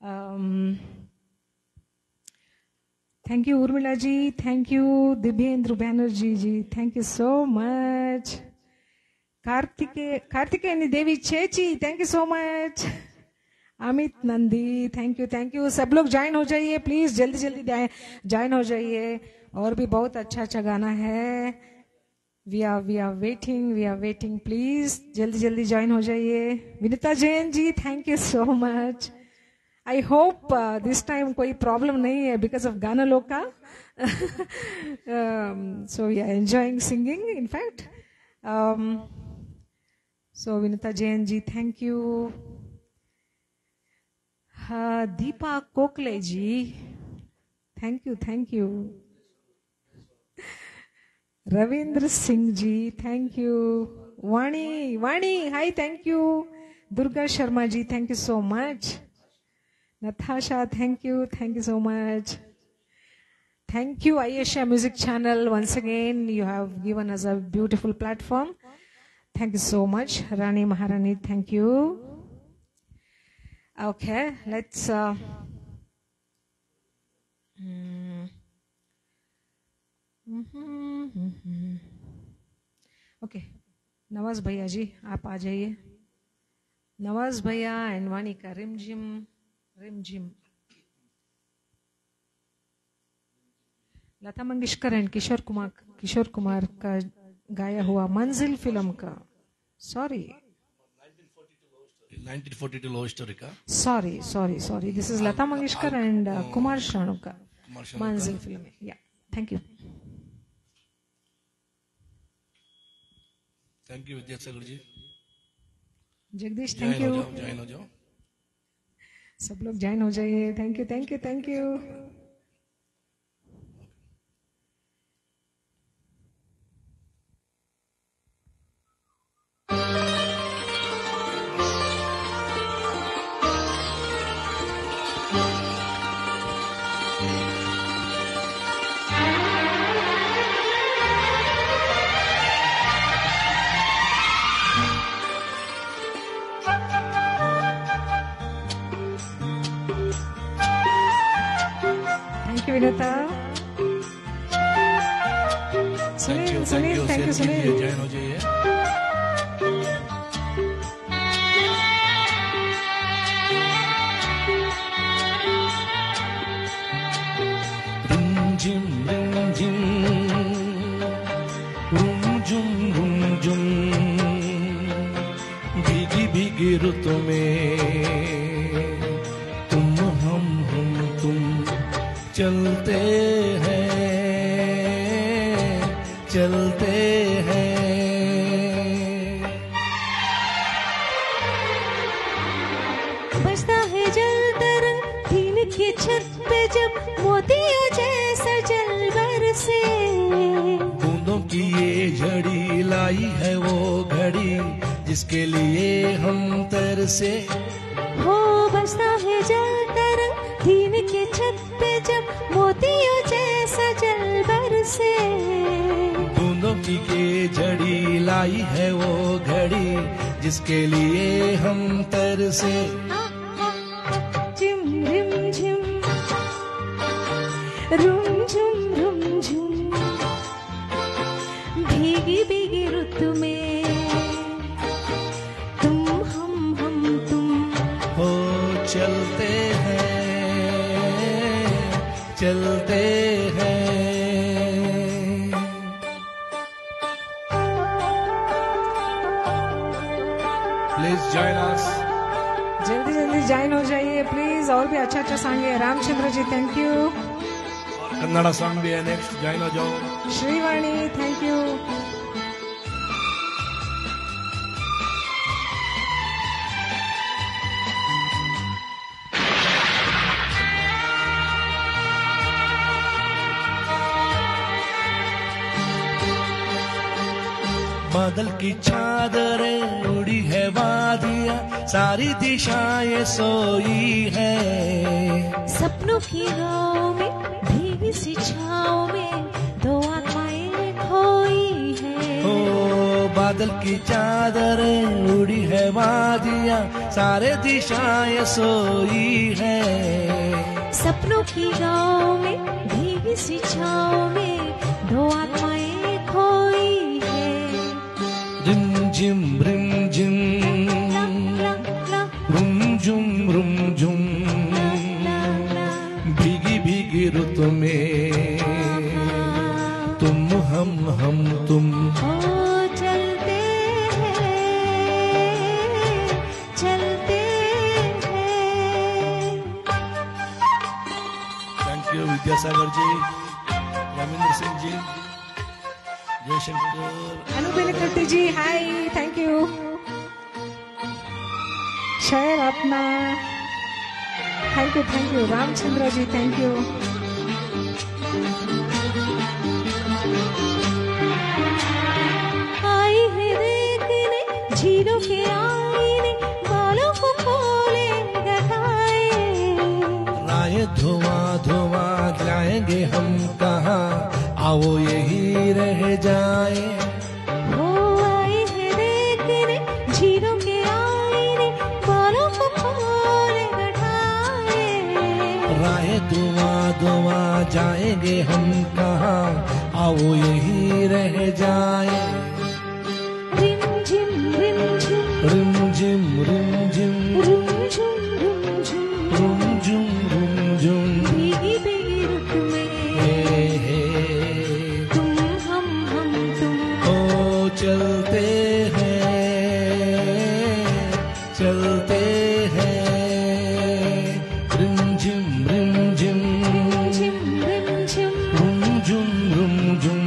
thank you Urmila ji, thank you Divyendra Banerjee ji, thank you so much. Karthikeyani Devi chechi, thank you so much. Amit Nandi, thank you thank you. सब लोग ज्वाइन हो जाइए प्लीज, जल्दी जल्दी ज्वाइन हो जाइए। और भी बहुत अच्छा अच्छा गाना है। वी आर वेटिंग प्लीज, जल्दी जल्दी ज्वाइन हो जाइए। Vinita Jain ji, thank you so much. I hope this time कोई प्रॉब्लम नहीं है बिकॉज ऑफ गाना लोग का। So we are enjoying singing in fact. So Vinita Jain ji, thank you. Deepa Kokle ji, thank you. Ravindra Singh ji, thank you. Vani hi, thank you. Durga Sharma ji, thank you so much. Natasha, thank you so much. Thank you, Ayesha Music Channel. Once again, you have given us a beautiful platform. Thank you so much. Rani Maharani, thank you. Okay, let's... Okay, Nawaz भैया जी, आप आ जाइए। नवाज भैया and Vani का रिमझिम। Lata Mangeshkar and Kishore Kumar का गाया हुआ Manzil film का, सॉरी 1942 लव स्टोरी का, sorry this is Lata Mangeshkar and Kumar Sanu का मंजिल फिल्म है। या thank you Vidyasagar ji. Jagdish, thank you. Join हो जाओ, सब लोग ज्वाइन हो जाइए। Thank you. Vinita, Sunil, thank you Sunil. Join हो जाइए। रिमझिम रुमझुम भीगी रुतों में तुम चलते हैं। बजता है जलता रंग दिन की छत पे जब मोतियों जैसा जल बरसे। बूंदों की ये झड़ी लाई है वो घड़ी जिसके लिए हम तरसे। हो बजता है जलता रंग दिन की छत पे जब मोतियों जैसा जल बरसे। बूंदों की ये झड़ी लाई है वो घड़ी जिसके लिए हम तरसे। झिम झिम झिम रुम झुम भीगी भीगी रुत में तुम हम तुम हो चलते हैं प्लीज जॉइन अस जल्दी जल्दी ज्वाइन हो जाइए प्लीज। और भी अच्छा सॉन्ग है। Ramchandra ji thank you. Kannada song भी है नेक्स्ट, ज्वाइन हो जाओ। Shrivani thank you. बादल की चादरें उड़ी है वादियां, सारी दिशाएं सोई है। सपनों की गाँव में भीगी सी छाँव में दो आत्माएं खोई है। ओ बादल की चादरें उड़ी है वादियां, सारे दिशाएं सोई है। सपनों की गाँव में भीगी सी छाँव में दो आत्माएं खोई है। रिम झिम रुम झुम भीगी भीगी रुत में तुम हम तुम ओ चलते हैं thank you Vidyasagar ji, Ravindra Singh ji, Jayashankar, Anubelkatti ji hi thank you. शहर अपना thank you. Ramchandra ji thank you. आई है देखने झीलों के आईने, बालों को खोले घटाए। राय धुआं जाएंगे हम कहाँ, आओ यही रह जाए। हो आई है देखने झीलों के आईने, बालों को खोले घटाए। राय धुआं जाएंगे हम कहाँ, आओ यही रह जाए। रिम झिम रिम झिम रुम झुम भीगी भीगी रुत में तुम हम तुम ओ चलते हैं रिम झिम रुम झुम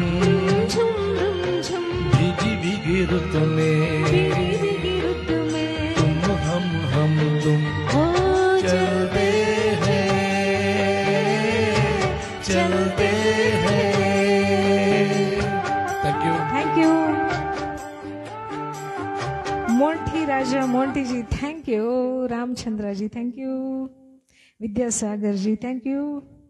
भीगी भीगी रुत में तुम हम तुम चलते हैं। Thank you. Monty Raja Monty ji thank you. Ramchandra ji thank you. Vidyasagar ji thank you.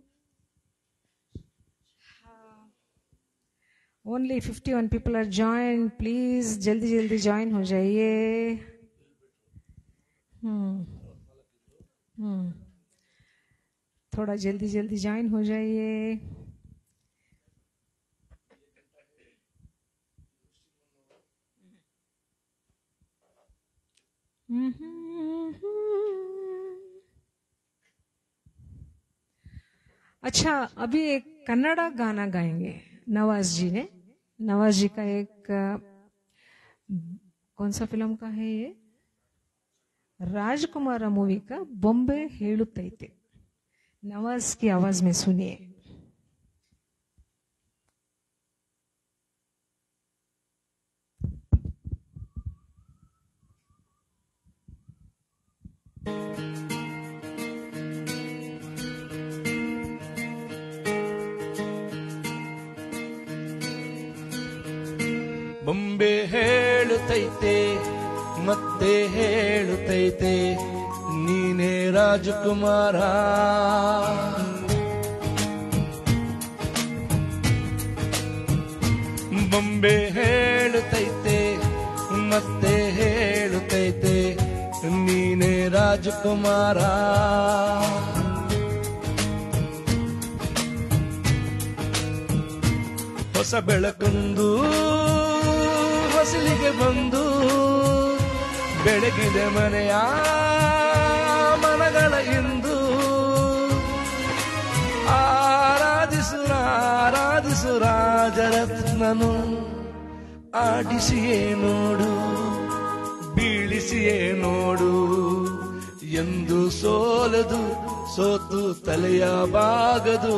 Only 51 people are join please जल्दी जल्दी ज्वाइन हो जाइए। थोड़ा जल्दी जल्दी ज्वाइन हो जाइए। अच्छा अभी एक कन्नड़ा गाना गाएंगे नवाज जी ने। नवाज जी का एक कौन सा फिल्म का है ये, राजकुमार मूवी का बॉम्बे हेलुत्तैते। नवाज की आवाज में सुनिए। ಬೊಂಬೆ ಹೇಳುತ್ತೈತೆ ಮತ್ತೆ ಹೇಳುತ್ತೈತೆ ನೀನೇ ರಾಜಕುಮಾರ. ಬೊಂಬೆ ಹೇಳುತ್ತೈತೆ ಮತ್ತೆ ಹೇಳುತ್ತೈತೆ ನೀನೇ ರಾಜಕುಮಾರ. ಹೊಸ ಬೆಳಕೊಂದು ಹೊಸಲಿಗೆ ಬಂದು ಬೆಳಗಿದೆ ಮನೆಯ ಮನಗಳ ಇಂದು. ಆರಾಧಿಸು ರಾಜರತ್ನನು, ಆಡಿಸಿಯೇ ನೋಡು ಬೀಳಿಸಿಯೇ ನೋಡು, ಎಂದು ಸೋಲದು ಸೋತು ತಲೆಯ ಬಾಗದು.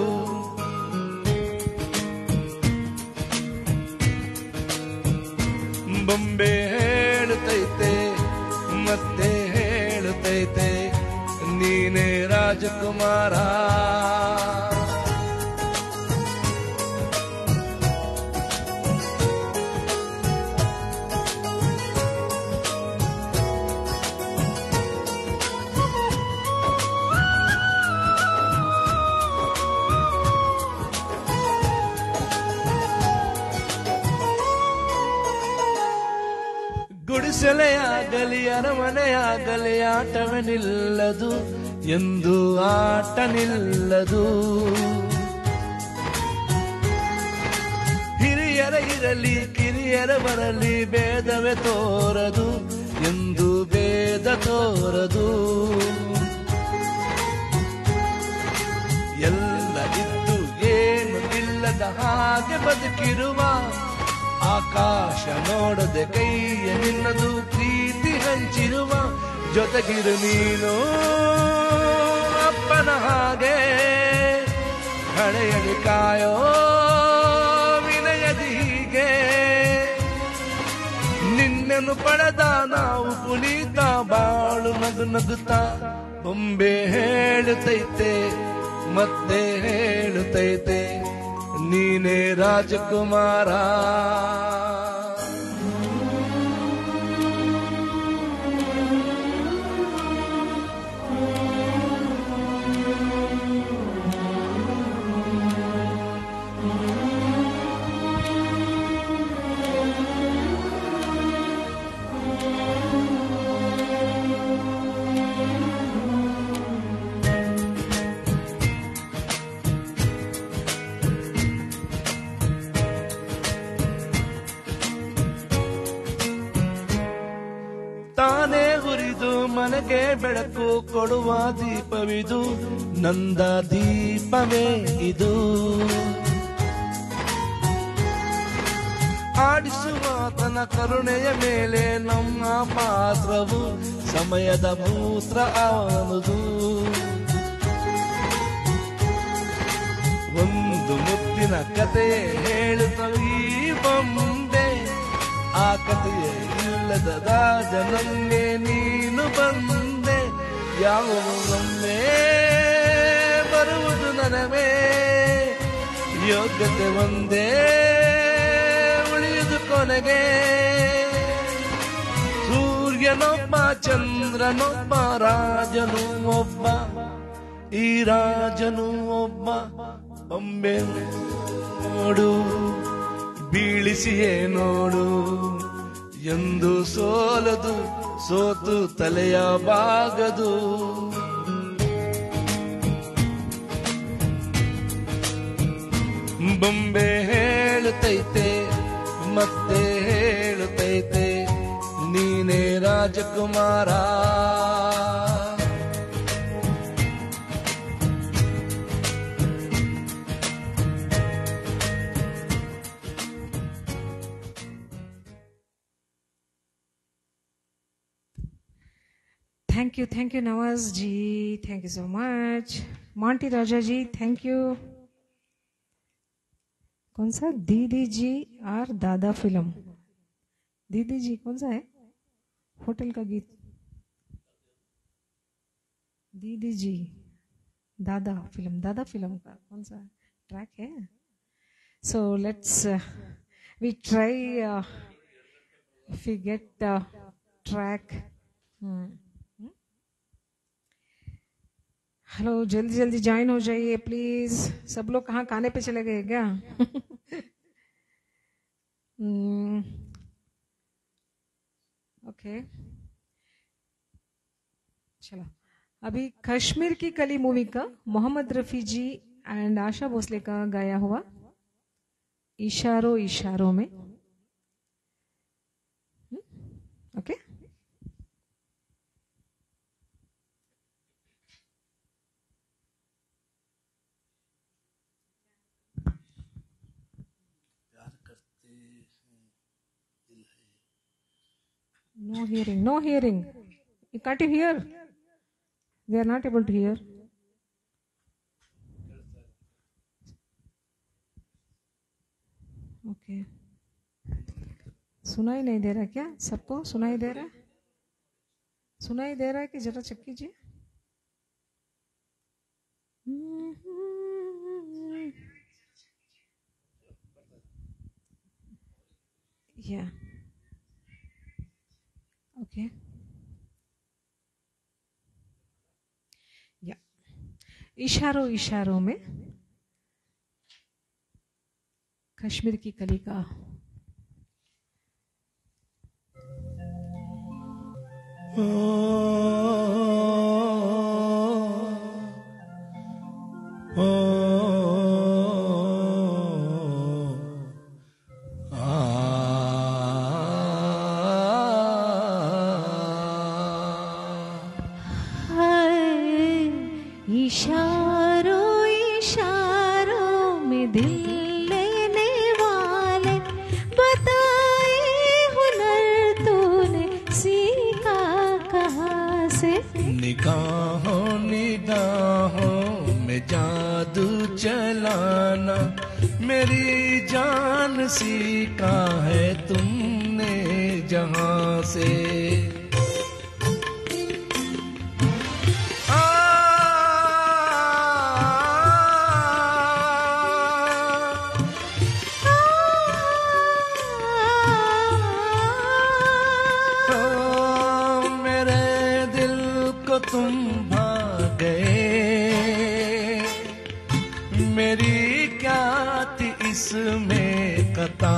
ಬೊಂಬೆ ಹೇಳುತ್ತೈತೆ ಮತ್ತೆ ಹೇಳುತ್ತೈತೆ, ನೀನೇ ರಾಜಕುಮಾರ. ಗುಡಿಸಲೆಯಾಗಲಿ ಅರಮನೆಯಾಗಲಿ ಆಟವೇ ನಿಲ್ಲದು, ಎಂದು ಆಟ ನಿಲ್ಲದು. ಹಿರಿಯರ ಇರಲಿ ಕಿರಿಯರ ಬರಲಿ ಭೇದವೇ ತೋರದು, ಎಂದು ಭೇದ ತೋರದು. ಎಲ್ಲ ಇದ್ದು ಏನು ಇಲ್ಲದ ಹಾಗೆ ಬದುಕಿರುವ, ಆಕಾಶ ನೋಡದೆ ಕೈಯ ನಿನ್ನದು ಪ್ರೀತಿ ಹಂಚಿರುವ. ಜೊತೆಗಿರು ನೀನು ಅಪ್ಪನ ಹಾಗೆ, ಹಳೆಯಲಿ ಕಾಯೋ ವಿನಯದಿ ಹೀಗೆ. ನಿನ್ನನ್ನು ಪಡೆದ ನಾವು ಪುನೀತ, ಬಾಳು ನಗು ನಗುತ್ತಾ. ಬೊಂಬೆ ಹೇಳುತ್ತೈತೆ ಮತ್ತೆ ಹೇಳುತ್ತೈತೆ, ನೀನೇ ರಾಜಕುಮಾರ. ತಾನೇ ಹುರಿದು ಮನೆಗೆ ಬೆಳಕು ಕೊಡುವ ದೀಪವಿದು, ನಂದ ದೀಪವೇ ಇದು. ಆಡಿಸುವ ತನ್ನ ಕರುಣೆಯ ಮೇಲೆ ನಮ್ಮ ಪಾತ್ರವು, ಸಮಯದ ಮೂತ್ರ ಅವನದು. ಒಂದು ಮುತ್ತಿನ ಕಥೆಯೇ ಹೇಳುತ್ತವೆ ಈ ಬೊಂಬೆ, ಆ ಕಥೆಯೇ ಇಲ್ಲದ ರಾಜನಂಗೆ ನೀನು ಬಂದೆ. ಯಾವುದೊಮ್ಮೆ ಬರುವುದು ನನವೇ, ಯೋಗ್ಯತೆ ಒಂದೇ ಉಳಿಯುವುದು ಕೊನೆಗೆ. ಸೂರ್ಯನೊಬ್ಬ ಚಂದ್ರನೊಬ್ಬ ರಾಜನು ಒಬ್ಬ, ಈ ರಾಜನು ಒಬ್ಬ. ಬೊಂಬೆ ನೋಡು ಬೀಳಿಸಿಯೇ ನೋಡು, ಎಂದು ಸೋಲದು ಸೋತು ತಲೆಯ ಬಾಗದು. ಬೊಂಬೆ ಹೇಳುತ್ತೈತೆ ಮತ್ತೆ ಹೇಳುತ್ತೈತೆ, ನೀನೇ ರಾಜಕುಮಾರ. Thank you Nawaz ji, thank you so much. Monty Raja ji, thank you. कौन सा दीदी जी और दादा फिल्म? दीदी जी कौन सा है? होटल का गीत। दीदी जी दादा फिल्म का कौन सा ट्रैक है? So let's we try if we get track. Hello, जल्दी जल्दी ज्वाइन हो जाइए प्लीज। सब लोग कहाँ खाने पे चले गए क्या? ओके, चलो अभी कश्मीर की कली मूवी का मोहम्मद रफी जी एंड आशा भोसले का गाया हुआ इशारों इशारों में. Okay. No hearing, no hearing. You can't hear. They are not able to hear. Okay. सुनाई नहीं दे रहा क्या? सबको सुनाई दे रहा है? सुनाई दे रहा है कि जरा चेक कीजिए. या ओके. या इशारों इशारों में कश्मीर की कली का. इशारों इशारों में दिल लेने वाले, बताए हुनर तूने सीखा कहाँ से. निगाहों निगाहों में जादू चलाना, मेरी जान सीखा है तुमने जहाँ से. तुम भाग गए, मेरी क्या थी इसमें कता.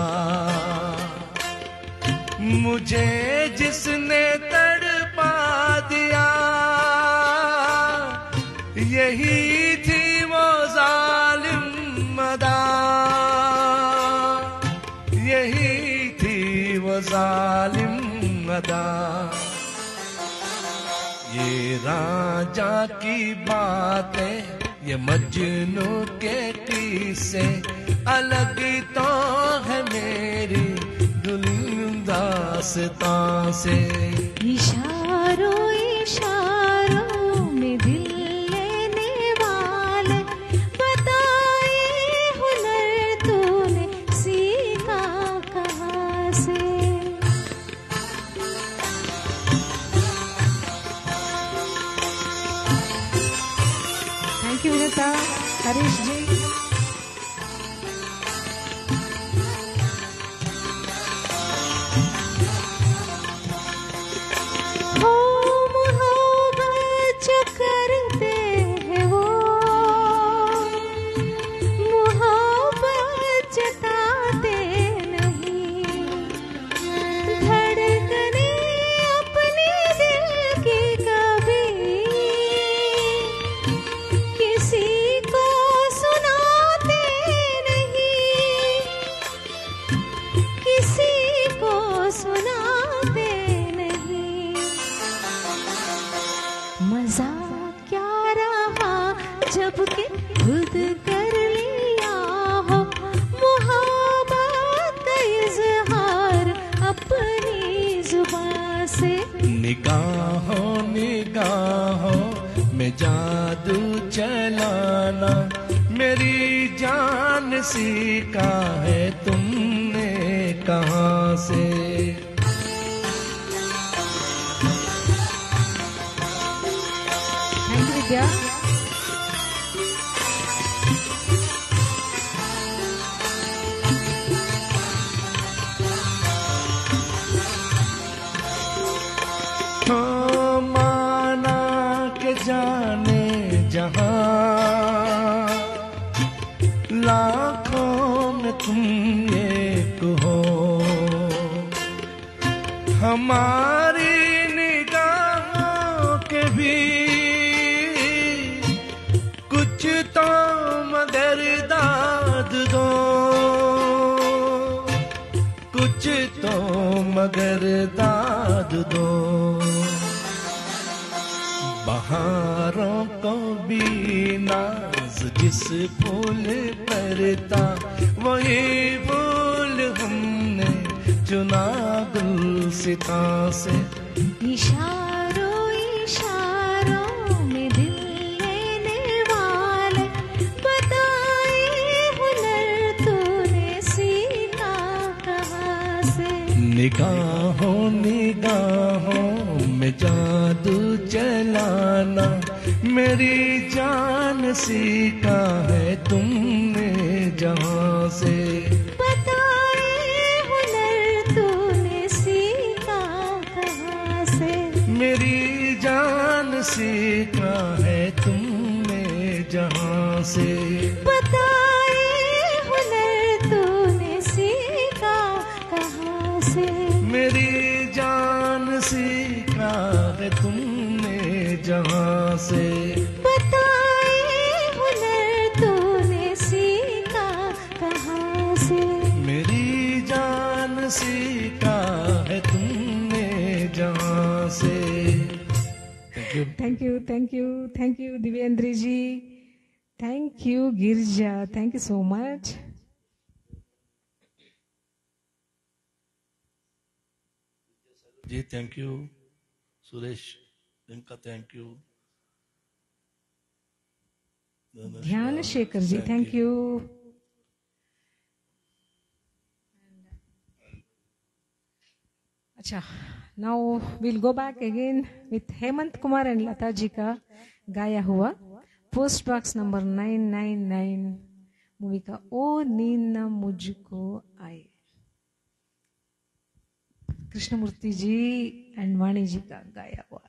मुझे जिसने तड़पा दिया, यही थी वो जालिम अदा, यही थी वो जालिम अदा. ये राजा की बातें, ये मजनू के किस्से, अलग तो है मेरी दास्तां से. इशारों इशारों में दिल लेने वाले, बताए हुनर तूने सीखा कहाँ से. Thank you Vinita. हरीश जी. हो मोहब्बत जो करते हैं वो, मोहब्बत जताते नहीं. धड़कने अपने दिल की कभी किसी को सुनाते नहीं, किसी को सुनाते नहीं. मजा क्या रहा जबकि खुद कर लिया हो मोहब्बत का इजहार अपनी जुबान से. निगाहों निगाहों में जादू चलाना, मेरी जान सीखा है तुमने कहाँ से. Thank you Vidya. हाँ, माना के जाने जहाँ, लाखों में तुम एक हो. हमारी निगाहों के भी कुछ तो मगर दाद दो. कुछ तो मगर दाद दो। बहारों को भी नाज जिस फूल करता, वही फूल हमने चुना गुलसिता से। इशारों इशारों में दिल लेने वाले, बताए हुनर तूने सीखा कहाँ से। निगाहों निगाहों में जादू चलाना, मेरी जान सीखा है तुमने जहाँ से। मेरी जान सीखा है तुमने जहाँ से। बताए हुनर तूने सीखा कहाँ से। मेरी जान सीखा है तुमने जहाँ से। बताए हुनर तूने सीखा कहाँ से। मेरी जान सीखा है तुमने जहाँ से। Thank you, thank you, thank you, Divyendra ji. Thank you, Girja. Thank you so much. Ji thank you. Suresh इनका thank you. Dhyan Shekhar ji, thank you. अच्छा, now we'll go back again with Hemant Kumar and Lata ji का गाया हुआ post box number 999 movie का ओ नींद न मुझको आए। कृष्णमूर्ति जी एंड वाणी जी का गाया हुआ।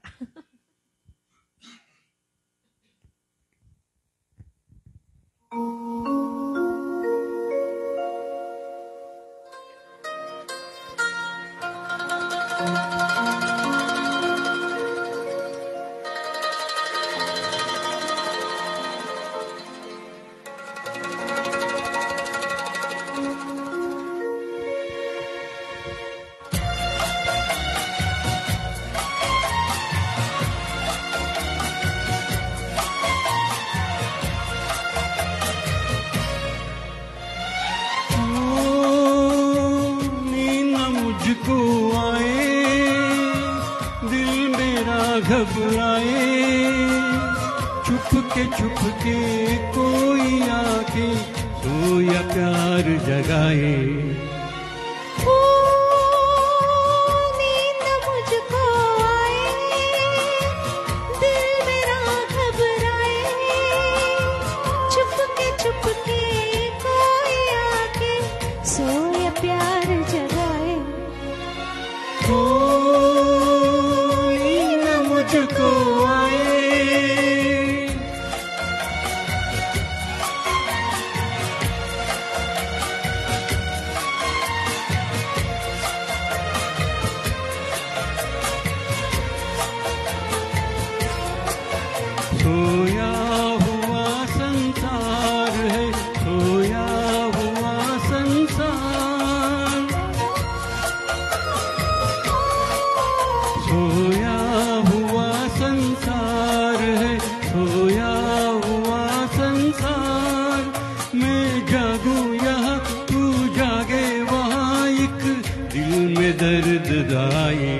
छुप के कोई आके सोया प्यार जगाए। ओ नींद मुझको आए, दिल मेरा घबराए। छुप के कोई आके सोया प्यार जगाए। ओ नींद मुझको आए, सोया हुआ संसार है, सोया हुआ संसार, सोया हुआ संसार है, सोया हुआ संसार। मैं जागूं यहाँ तू जागे वहाँ, एक दिल में दर्द गाए।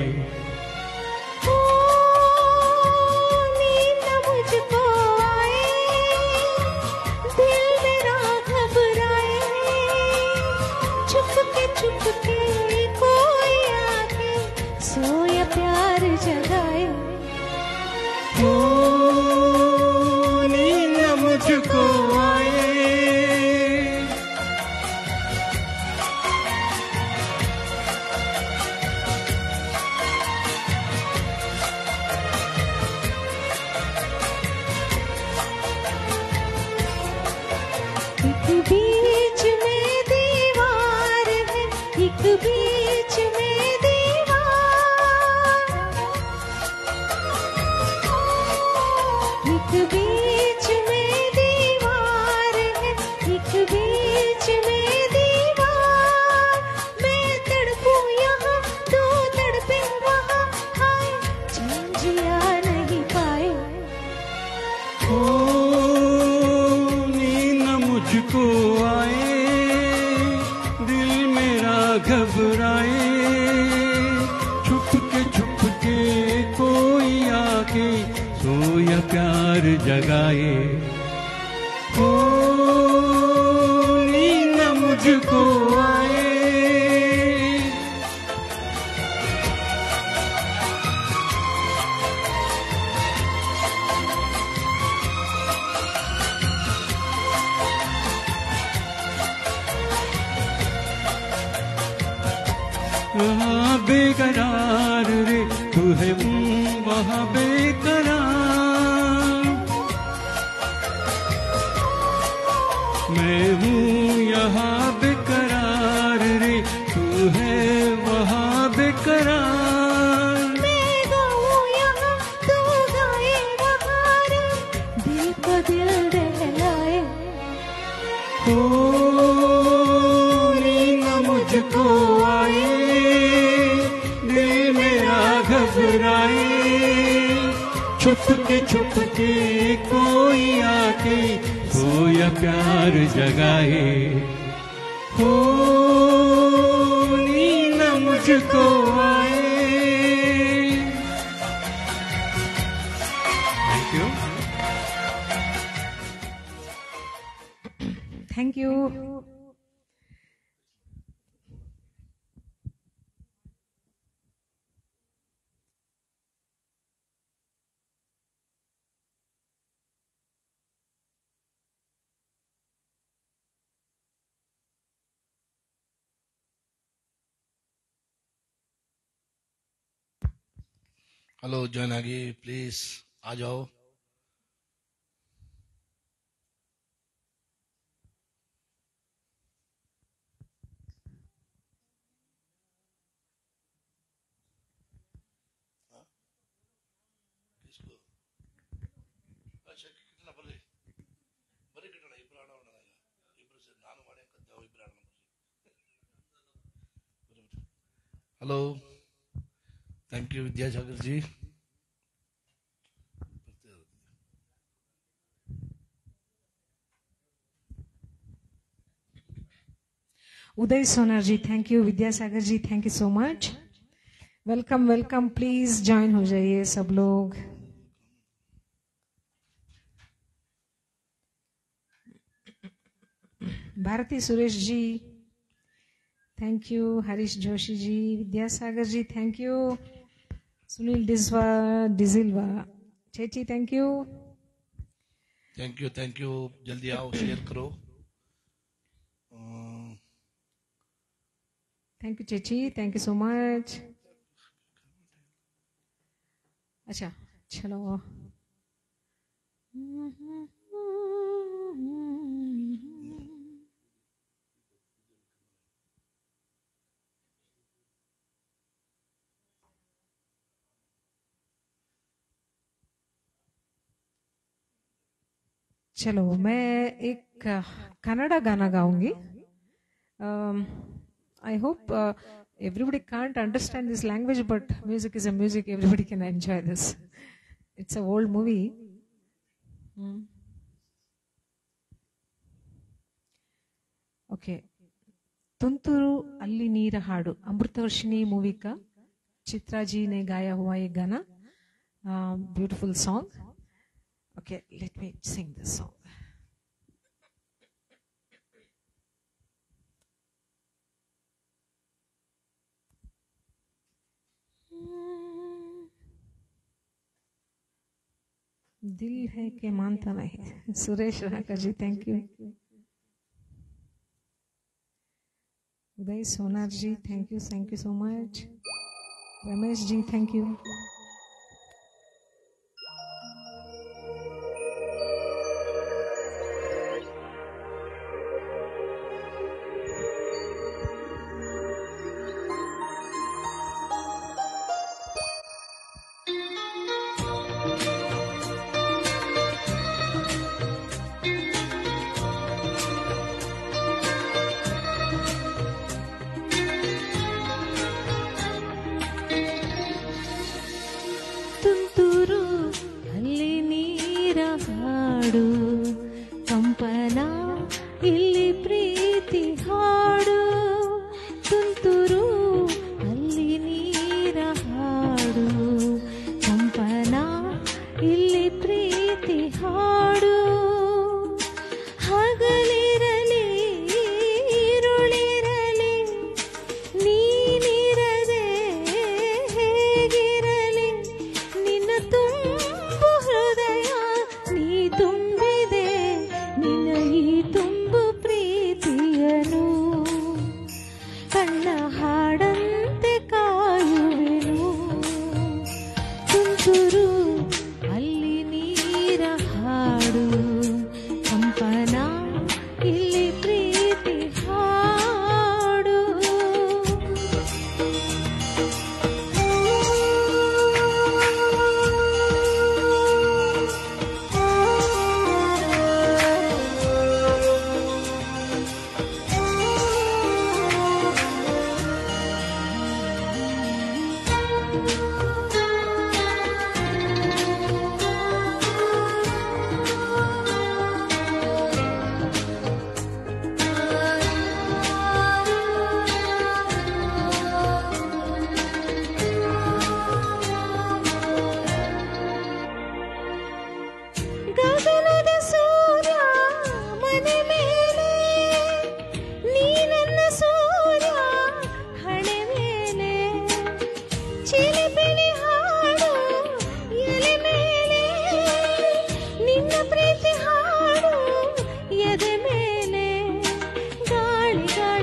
सोया प्यार जगाए। ओ नींद मुझको आए, एक बीच में दीवार घबराए, छुप के कोई आके सोया प्यार जगाए। ओ नींद मुझको आए। वहाँ बेकरार रे तू है, वहाँ बेकरार मैं हूँ, यहाँ बेकरार रे तू है, वहाँ बेकरार। मैं गाऊं यहाँ तू गाए वहाँ रे, दिल को दिल दहलाए। ओ नींद मुझको आए, दिल मेरा घबराए, छुप के कोई आके सोया प्यार जगाए। हो नींद मुझको आए। Thank you. Thank you. Hello Jayanagi, please आ जाओ। Hello, thank you Vidyasagar ji. Uday Sonar ji, thank you. Vidyasagar ji, thank you so much. Welcome, welcome. Please join हो जाइए सब लोग. Bharti Suresh ji, thank you. Harish Joshi ji, Vidyasagar ji, thank you. Sunil डिजिलवा, chechi, thank you. Thank you. जल्दी आओ, share करो। Thank you, Chechi. Thank you so much. अच्छा, चलो. चलो, मैं एक कन्नड़ा गाना गाऊंगी. I hope everybody can't understand this language, but music is a music. Everybody can enjoy this. It's an old movie. Okay. तुंतुरु अल्ली नीर हाडु, अमृतवर्षिणी मूवी का चित्रा जी ने गाया हुआ ये गाना. Beautiful song. Okay, let me sing this song. दिल है कि मानता नहीं. Suresh Raka ji, thank you. Uday Sonar ji, thank you so much. Ramesh ji, thank you. ಕಂಪನ ಇಲ್ಲಿ ಪ್ರೀತಿ ಹಾಡು ತುಂತುರು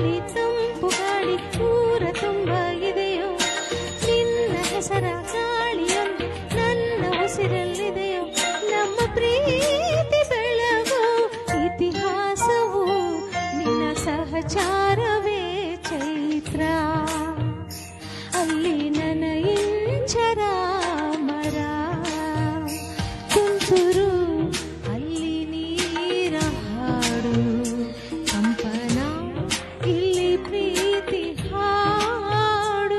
ಗಾಳಿ ತಂಪು ಗಾಳಿ ಊರ ತುಂಬ ಇದೆಯೋ ನಿನ್ನ ಹೆಸರ ಗಾಳಿಯೊಂದು ನನ್ನ ಉಸಿರಲ್ಲಿದೆಯೋ ನಮ್ಮ ಪ್ರೀತಿ ಬೆಳಗೋ ಇತಿಹಾಸವು ನಿನ್ನ ಸಹಚಾರವೇ ಚೈತ್ರ ಅಲ್ಲಿ ನನ್ನ ಇಂಚರ ಮರ ತುಂತುರು ಅಲ್ಲಿ ನೀರ ಹಾಡು ಕಂಪನ ಇಲ್ಲಿ ಪ್ರೀತಿ ಹಾಡು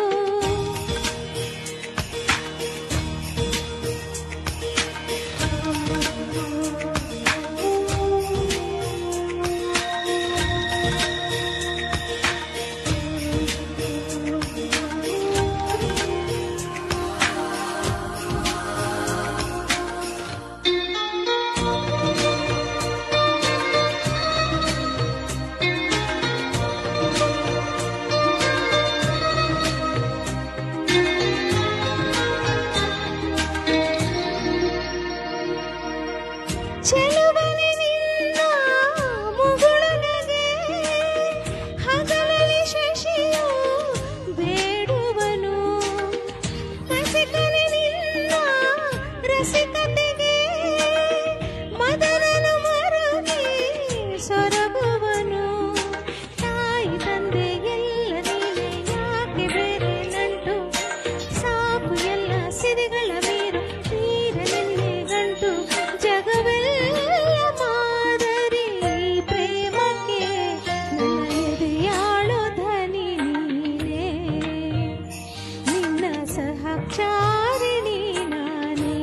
ಚೆಲುವನೆ ನಿನ್ನ ಮುಗುಳು ನಗೆ ಹಗಲಲ್ಲಿ ಶಶಿಯು ಬೇಡುವನು ರಸಿಕನೆ ನಿನ್ನ ರಸಿಕತೆಗೆ ಮದನನು ಮರುಗಿ ಸೊರಗುವನು ತಾಯಿ ತಂದೆ ಎಲ್ಲ ನೀನೆ ಯಾಕೆ ಬೇರೆ ನಂಟು ಸಾಕು ಎಲ್ಲ ಸಿರಿಗಳ ಮೀರು ತೀರ ನಿನ್ನೆ ಗಂಟು ಜಗವೆಲ್ಲ ಮಾದರಿ ಪ್ರೇಮಕ್ಕೆ ನನ್ನ ಎದೆಯಾಳೋ ಧನಿ ನೀನೇ ನಿನ್ನ ಸಹಚಾರಿಣಿ ನಾನೇ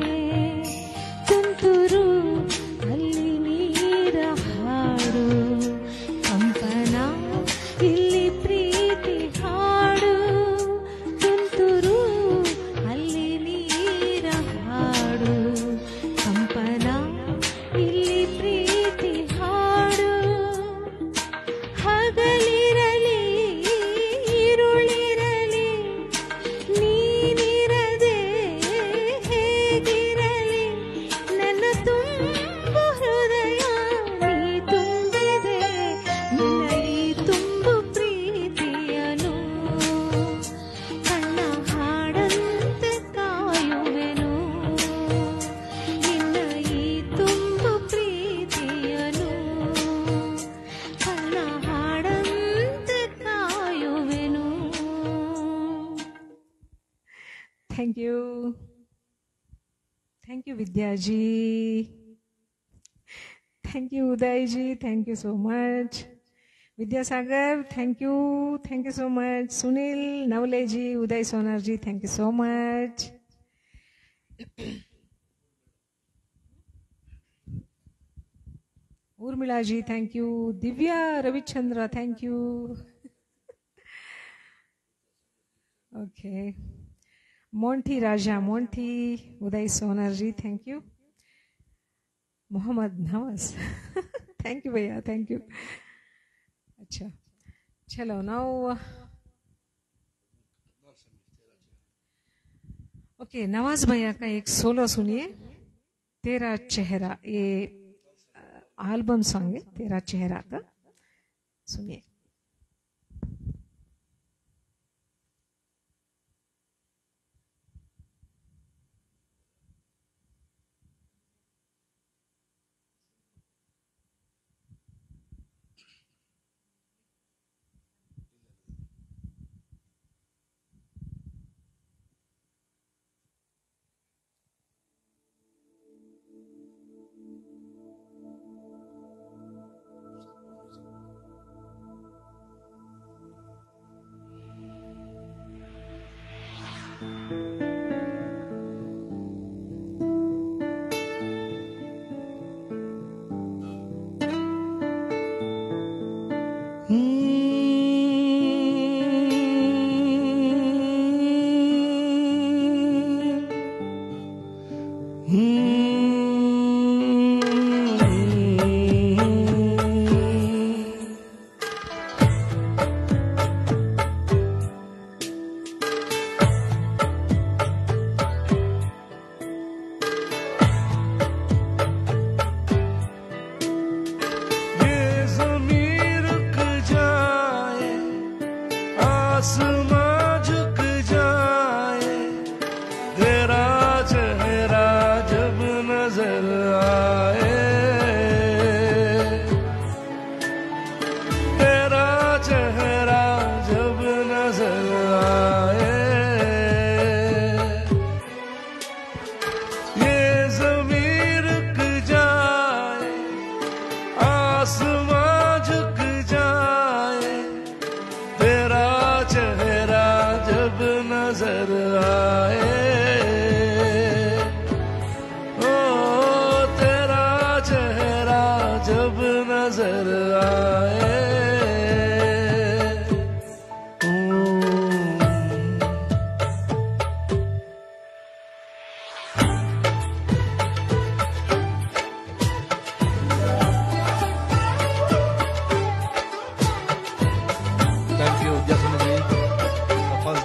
ತುಂತುರು ಅಲ್ಲಿ ನೀರ ಹಾಡು ಕಂಪನ ಇಲ್ಲಿ ಪ್ರೀತಿ ಹಾಡು ತುಂತುರು ಅಲ್ಲಿ ನೀರ ಹಾಡು ಕಂಪನ ಇಲ್ಲಿ ಪ್ರೀತಿ ಹಾಡು ಹಗಲಿರಲಿ ഇരുളിರಲಿ ನೀನಿರದೆ ಹೇಗಿರಲಿ ನನ್ನ ತುಂಬು ಹೃದಯ ನೀ ತುಂಬಿದೆ ನಿನ್ನ ಈ ತುಂಬು ಪ್ರೀತಿಯನು ಕಣ್ಣ ಹಾಡಂತೆ ಕಾಯುವೆನು ನಿನ್ನ ಈ ತುಂಬು ಪ್ರೀತಿಯನು ಕಣ್ಣ ಹಾಡಂತೆ ಕಾಯುವೆನು. Thank you. Thank you, Vidyaji. Thank you, Udayji. Thank you so much. Vidyasagar, thank you. Thank you so much. Sunil, Navleji, Uday Sonarji, thank you so much. Urmilaji, thank you. Divya Ravichandra, thank you. Okay. Monty Raja, Monty, Uday Sonarji, thank you. Mohammad Nawaz, thank you, भैया, thank you. अच्छा, चलो now. Okay, Nawaz भैया का एक solo सुनिए, तेरा चेहरा. ये एल्बम सॉन्ग है तेरा चेहरा का, सुनिए.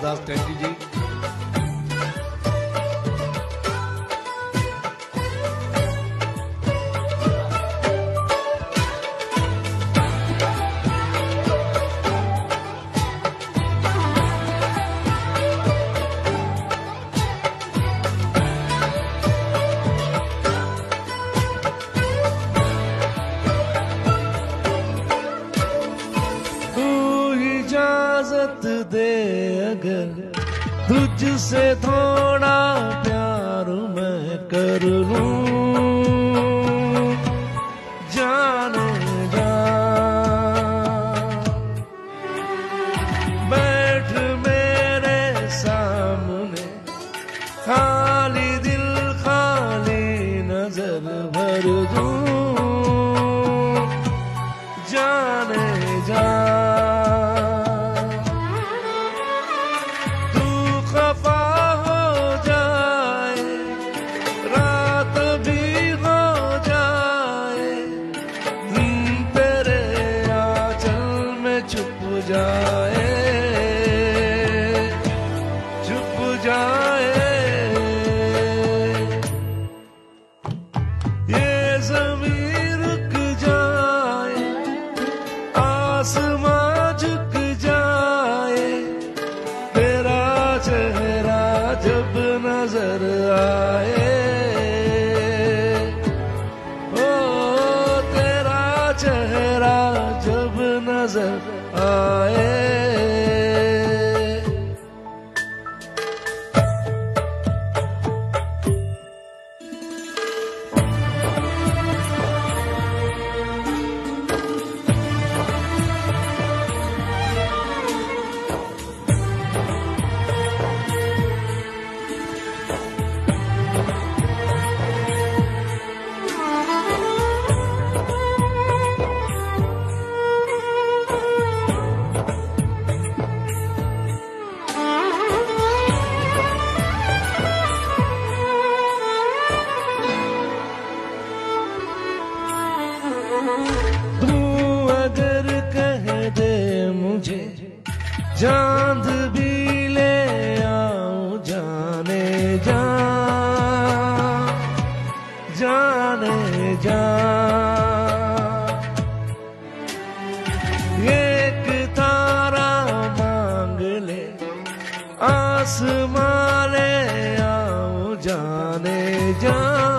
दास टैंटी जी। इजाजत दे अगर तुझसे थोड़ा प्यार मैं कर लूं, जाने जा बैठ मेरे सामने, खाली दिल खाली नजर भर दूं, जाने जा नजर आए, ओ तेरा चेहरा जब नजर आए। चांद भी ले आऊं जाने जा, जाने जा, एक तारा मांग ले आसमां ले आऊं जाने जा,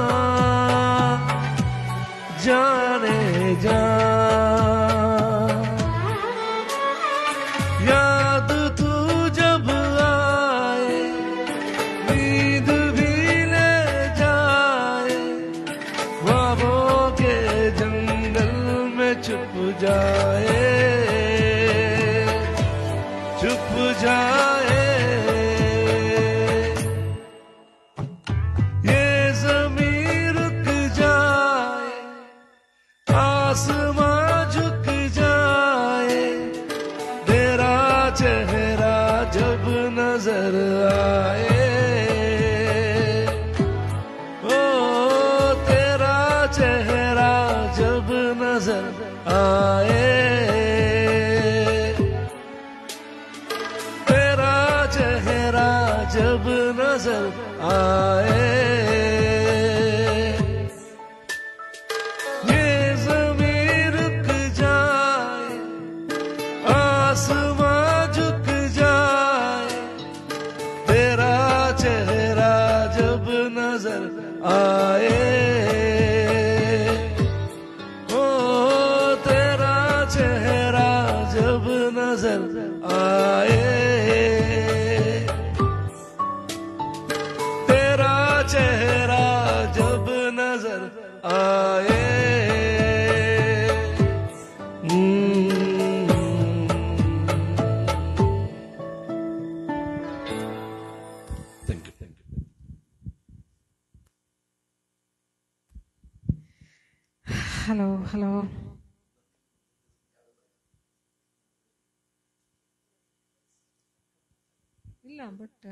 जाने जा। याद तू जब आए नींद भी ले जाए, ख्वाबों के जंगल में छुप जाए, छुप जाए। ये ज़मीन रुक जाए, आसमां झुक जाए, तेरा चेहरा जब नजर आए, ओ तेरा चेहरा जब नजर आए, तेरा चेहरा जब नजर आए। ये ज़मीन रुक जाए, आसमां झुक जाए, तेरा चेहरा जब नजर आए, ओ तेरा चेहरा जब नजर आए, तेरा चेहरा जब नजर आए। Hello, hello. ಇಲ್ಲ but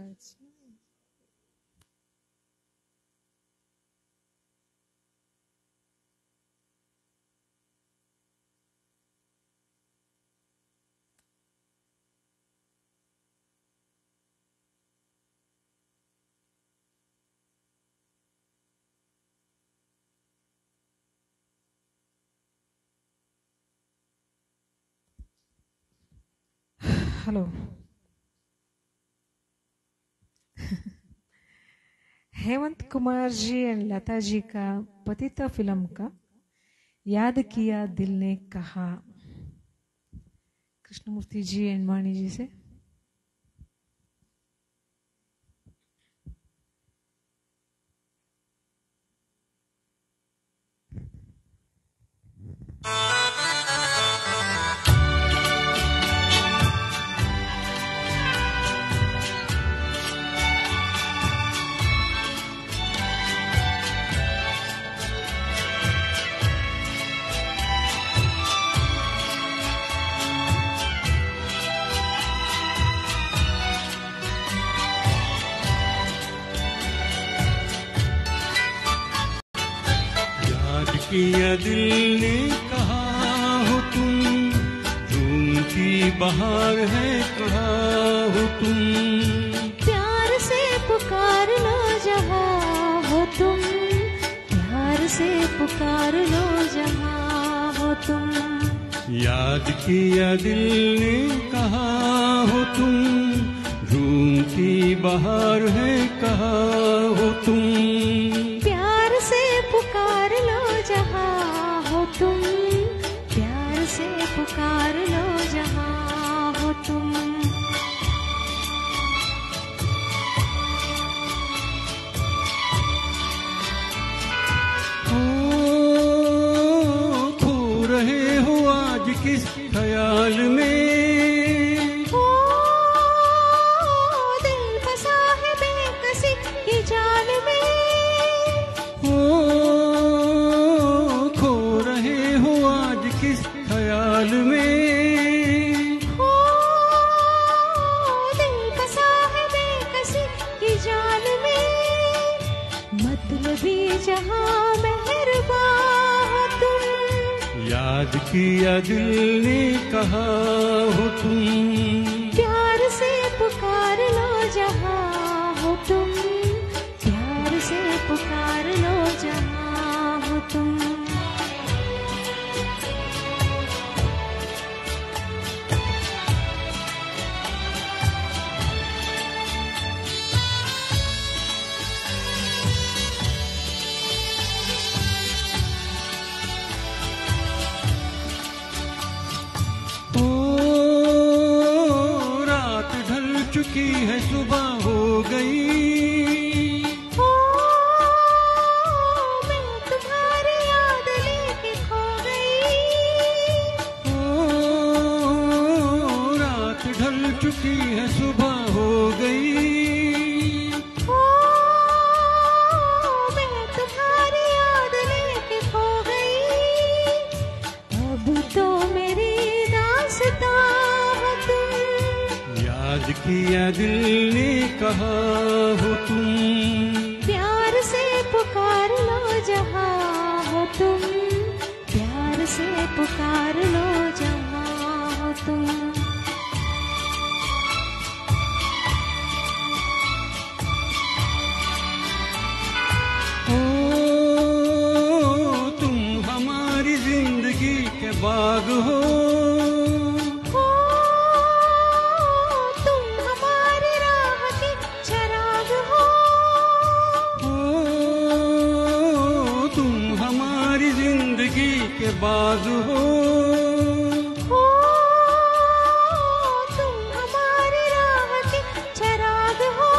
hello. Hemant Kumar ji and Lata ji का पतिता फिल्म का याद किया दिल ने कहा, कृष्णमूर्ति जी एंड वाणी जी से। किया दिल ने कहा हो तुम, जून की बहार है कहा हो तुम, प्यार से पुकार लो जहाँ हो तुम, प्यार से पुकार लो जहाँ हो तुम। याद किया दिल ने कहा हो तुम, जून की बहार है कहा हो तुम, प्यार से पुकार लो जहाँ हो तुम, प्यार से पुकार लो जहाँ हो तुम। खो रहे हो आज किस ख्याल में, हो दिल फंसा है बेकसी की जाल में, किस ख्याल में, हो दिल फंसा है बेकसी की जाल में, मतलबी जहाँ मेहरबान हो तुम, याद किया दिल ने कहा हो तुम, प्यार से पुकार लो जहाँ हो तुम, प्यार से पुकार लो जहाँ हो तुम। चुकी है सुबह हो गई, हो मैं तुम्हारी याद लेके खो गई, रात ढल चुकी है सुबह हो गई, हो मैं तुम्हारी याद लेके खो गई, अब तो मेरी दास्तां हो तुम, याद किया दिल ने कहा हो तुम, प्यार से पुकार लो जहाँ हो तुम, प्यार से पुकार लो जहाँ हो तुम। तुम हमारी जिंदगी के बाग हो, के बाग हो, तुम हमारी राह के चराग हो,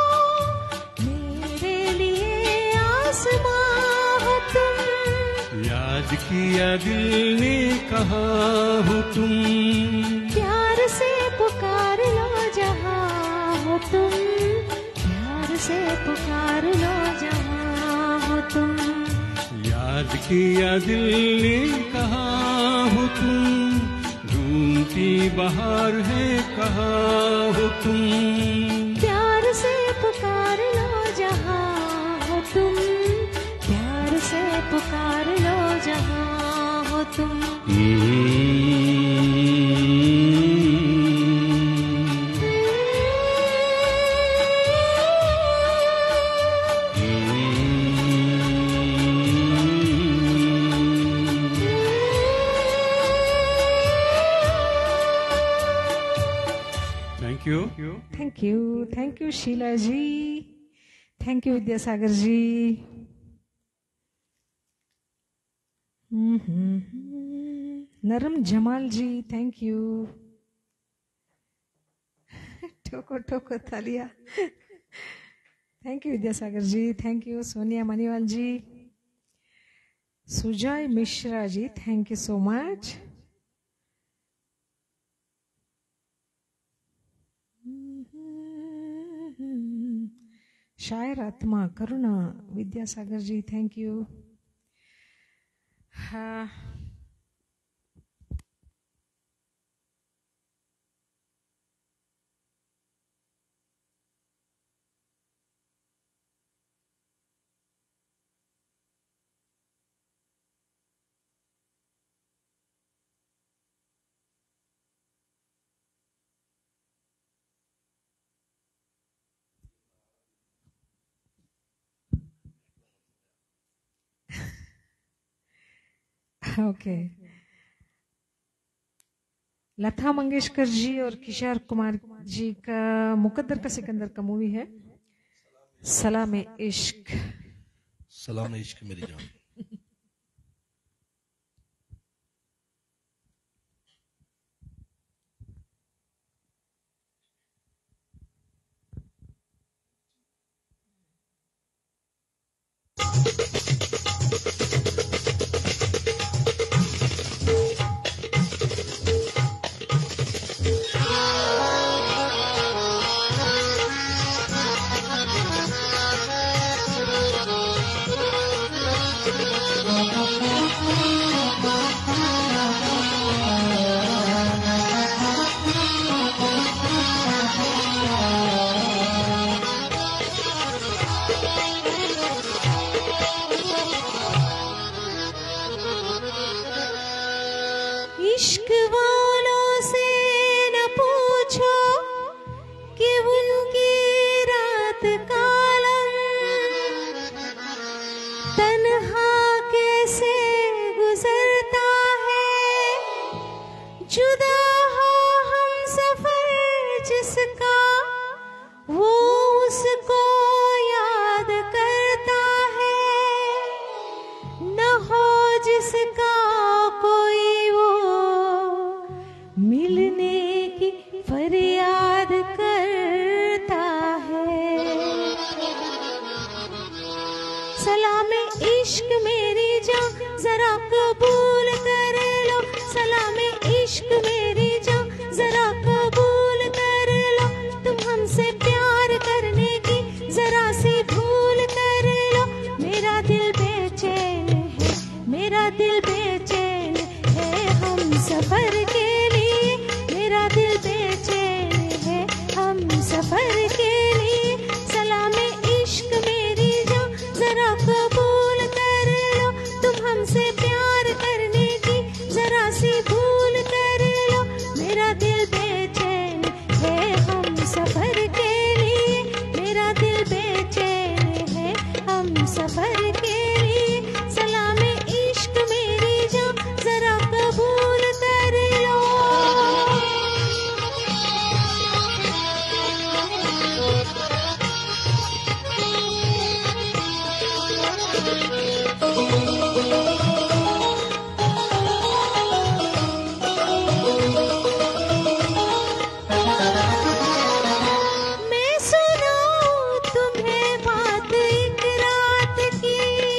मेरे लिए आसमां हो तुम, याद किया दिल ने कहा हो तुम, प्यार से पुकार लो जहाँ हो तुम, प्यार से पुकार लो जहाँ हो तुम। याद किया दिल ने कहा हो तुम, जून की बहार है कहा हो तुम, प्यार से पुकार लो जहाँ हो तुम, प्यार से पुकार लो जहाँ हो तुम। Thank you. Thank you, thank you Sheela ji, thank you Vidyasagar ji. Naram Jamal ji, thank you. ठोको ठोको तालिया। Thank you Vidyasagar ji, thank you Sonia Maniwal ji. Sujay Mishra ji, thank you so much. शायर आत्मा करुणा विद्यासागर जी, थैंक यू। हाँ, ओके। लता मंगेशकर जी और किशोर कुमार जी का मुकद्दर का सिकंदर का मूवी है सलाम इश्क। सलाम इश्क मेरी जान। इश्क वालों से न पूछो कि उनकी रात कालम तन्हा कैसे गुजरता है। जुदा हो हम सफर जिसका वो उसको याद करता है। न हो जिसका कोई वो मिलने की फरियाद करता है। सलाम इश्क मेरी जान जरा कबूल कर लो। सलाम इश्क मेरी जान जरा कबूल कर लो। तुम हमसे प्यार करने की जरा सी भूल कर लो। मेरा दिल बेचैन है, मेरा दिल बेचैन है हम सफर के लिए। मेरा दिल बेचैन है हम सफर के लिए। सलाम इश्क मेरी जान जरा कबूल कर लो। तुम हमसे प्यार करने की जरा सी भूल कर लो। मेरा दिल बेचैन है हम सफर के लिए। मेरा दिल बेचैन है हम सफर के लिए। सलाम इश्क मेरी जान जरा कबूल कर लो। मैं सुनाऊं तुम्हें बात एक रात की।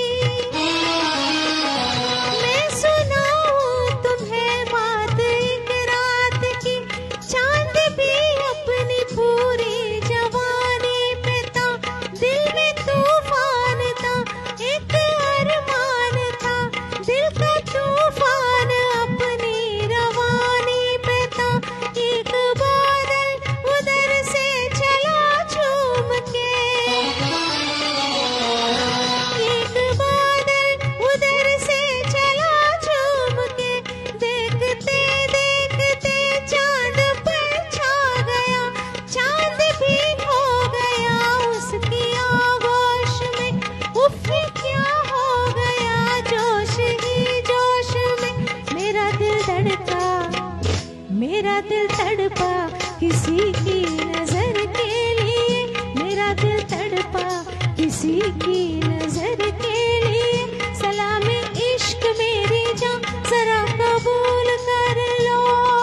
मैं सुनाऊं तुम्हें बात एक रात की। चांद भी अपनी पूरी जवानी पे था। दिल में तूफान था, एक अरमान था। दिल का तूफान अपनी रवानी पे था। एक बादल उधर से चला झूम के। एक बादल उधर से चला झूम के। देखते देखते चांद पर छा गया। चांद भी हो गया उसकी आगोश में। उफ क्या हो गया जोश ही जोश में। मेरा दिल धड़का, मेरा दिल तड़पा किसी की नजर के लिए मेरा दिल तड़पा, किसी की नजर के लिए। सलाम इश्क मेरी जान जरा कबूल कर लो।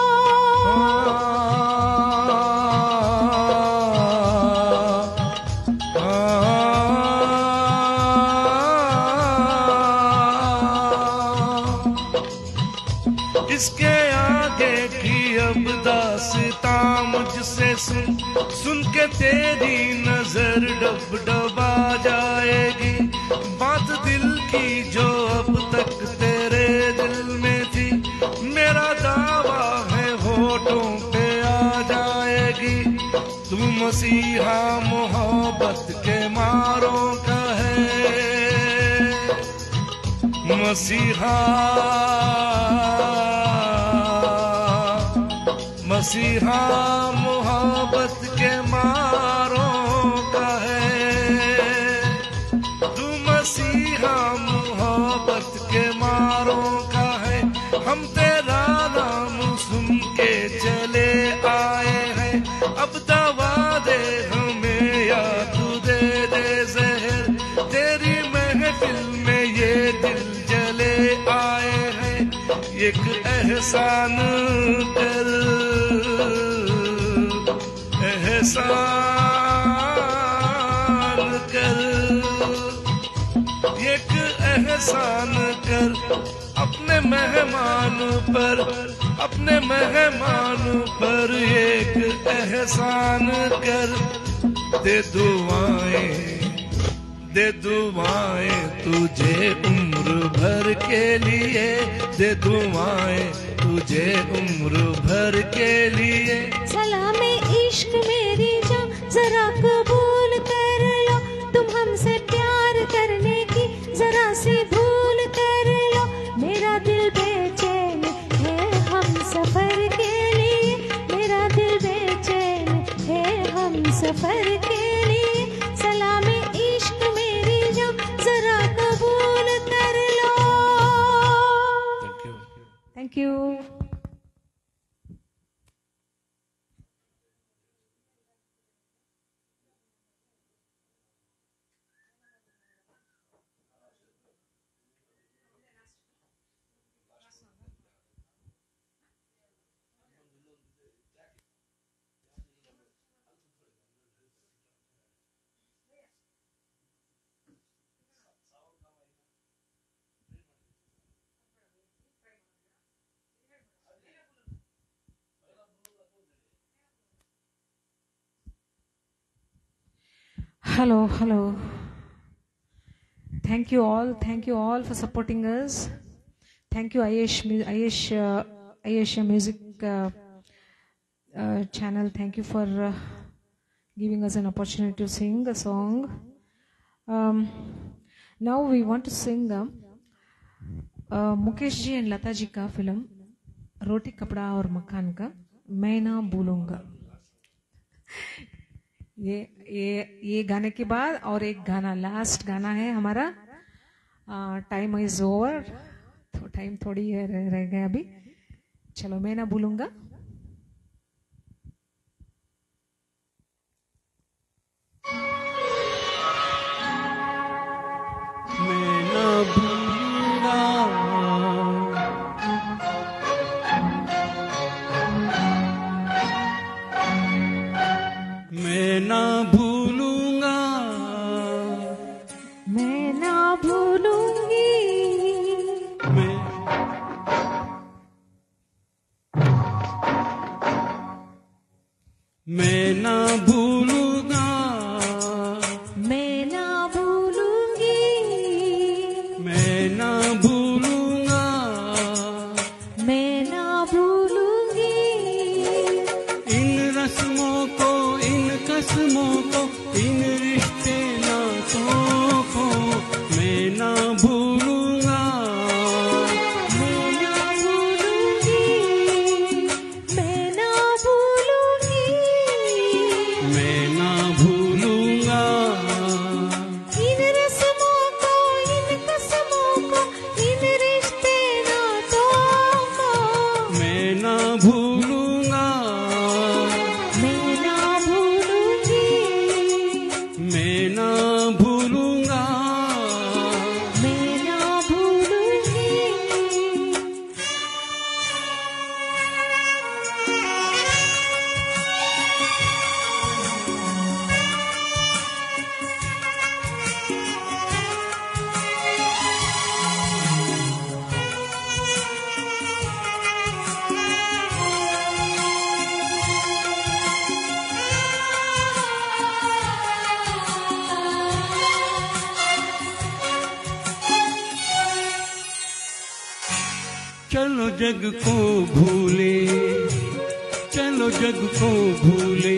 इसके आगे की अब दास्तां मुझसे सुन के तेरी नजर डब डबा जाएगी। बात दिल की जो अब तक तेरे दिल में थी, मेरा दावा है होठों पे आ जाएगी। तू मसीहा मोहब्बत के मारों का है, मसीहा मसीहा मोहब्बत के मारों का है। तू मसीहा मोहब्बत के मारों का है। हम तेरा नाम सुन के चले आए हैं, अब दवा दे हमें या तू दे दे जहर। तेरी महफिल में ये दिल जले आए हैं, एक एहसान कर, एहसान कर, एक एहसान कर अपने मेहमान पर, अपने मेहमान पर एक एहसान कर। दे दुआएं तुझे उम्र भर के लिए, दे दुआएं तुझे उम्र भर के लिए। सलाम इश्क मेरी जान जरा कबूल कर लो। तुम हमसे प्यार करने की जरा सी भूल कर लो। मेरा दिल बेचैन है हम सफर के लिए, मेरा दिल बेचैन है हम सफर के लिए। सलाम इश्क मेरी जान जरा कबूल कर लो। Thank you. Hello. Thank you all for supporting us. Thank you Ayesha Music channel. Thank you for giving us an opportunity to sing a song. Now we want to sing Mukesh ji and Lata ji का film रोटी कपड़ा और मकान का मैं ना भूलूंगा। ये गाने के बाद और एक गाना, लास्ट गाना है हमारा। टाइम इज ओवर, तो टाइम थोड़ी रह गया अभी। चलो मैं ना भूलूंगा। मैं ना भूलूंगा, मैं ना भूलूंगा, मैं ना भूलूंगी, मैं ना भूलूंगा, मैं ना भूलूंगी, मैं ना भूलूंगा, मैं ना भूलूंगी। इन रस्मों को, इन कस्मों को, इन रिश्ते नातों को मैं ना भूलूंगा, मैं ना भूलूंगी, मैं ना भूलूंगी, चलो जग को भूले, चलो जग को भूले,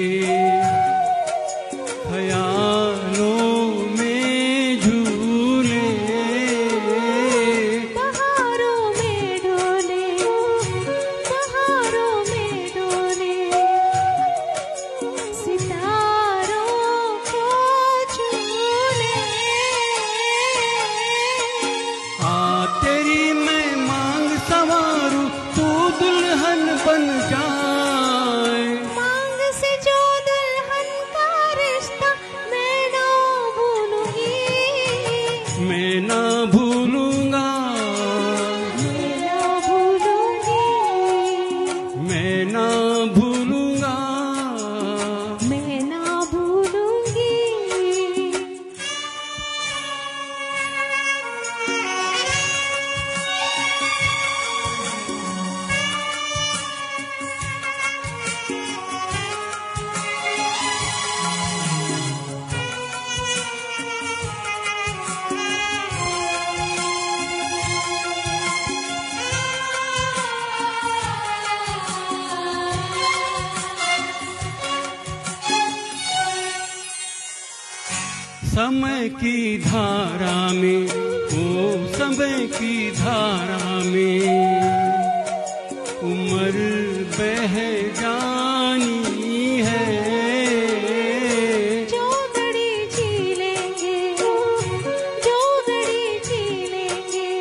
ख्यालों में झूले, बहारों में डोले, बहारों में डोले, सितारों को झूले। आ तेरी मैं मांग संवारूं, तू दुल्हन बन जाए, मांग से जो दुल्हन का रिश्ता मैं ना भूलूंगी, मैं ना भूलूंगा, मैं ना भूलूंगी, मैं ना भूलूंगा। मैं ना भूलूंगी। समय की धारा में, ओ समय की धारा में उम्र बह जानी है, जो घड़ी जी लेंगे, जो घड़ी जी लेंगे,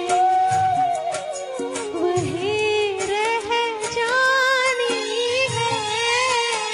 वही रह जानी है।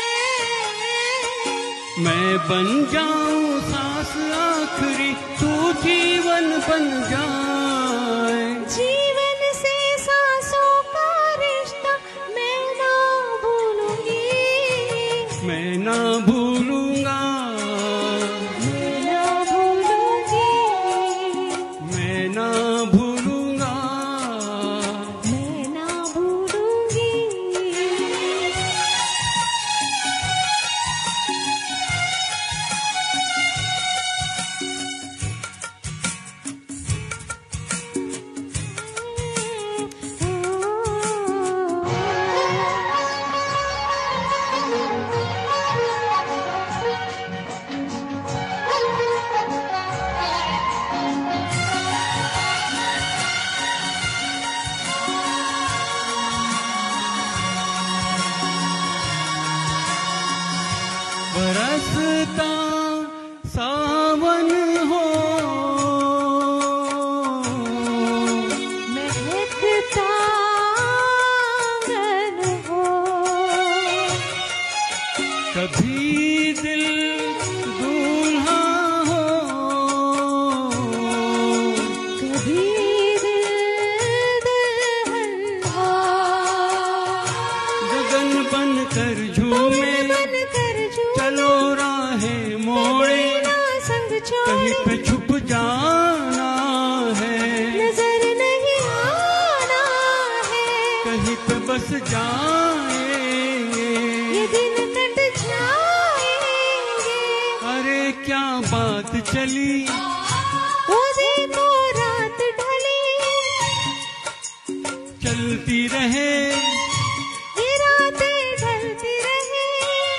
मैं बन जाऊं सांस आखिरी, तू जीवन बन जाए, जीवन से सांसों का रिश्ता मैं ना भूलूंगी, मैं ना भूलूंगा, मैं ना भूलूंगी, मैं ना भूलूंगा। मैं ना भूलूंगी। बरसता सावन हो, महकता आंगन हो, कभी दिल दूल्हा हो, कभी दिल दुल्हन हो, गगन बन कर झूमे, बन कर झूमे, चलो राहें मोड़े, ना संग कहीं छोड़े, पे छुप जाना है, नजर नहीं आना है, कहीं पे बस जाएंगे, ये दिन कट जाएंगे। अरे क्या बात चली, वो देखो रात ढली, चलती रहे, ये रातें ढलती रहे,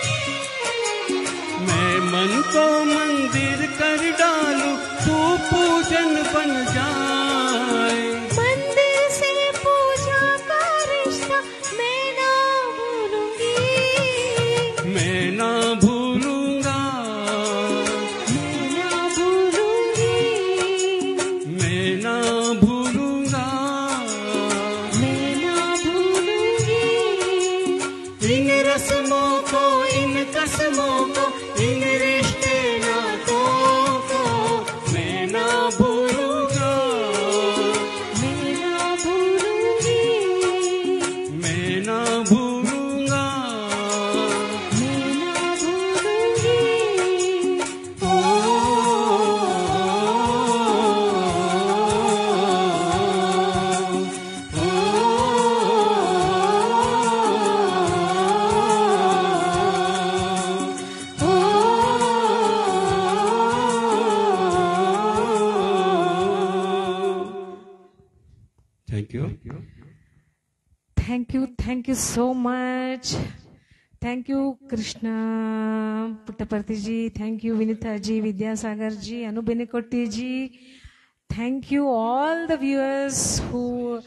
मैं मन को मंदिर कर डालूं, तू पूजन बन जाए, मंदिर से पूजा का रिश्ता मैं ना भूलूंगी, मैं ना भूलूंगा, मैं ना भूलूंगी, मैं ना भूलूंगा। मैं ना भूलूंगी। इन रस्मों को, इन कसमों को, इन रिश्ते नातों को मैं ना भूलूंगा, मैं ना भूलूंगी, मैं ना भूलूंगा। मैं ना भूलूंगी। ओ, ओ, ओ, ओ, Thank you so much. Thank you, Krishna Puttaparthi ji. Thank you, Vinita ji, Vidyasagar ji, Anubhenikotti ji. Thank you, all the viewers who,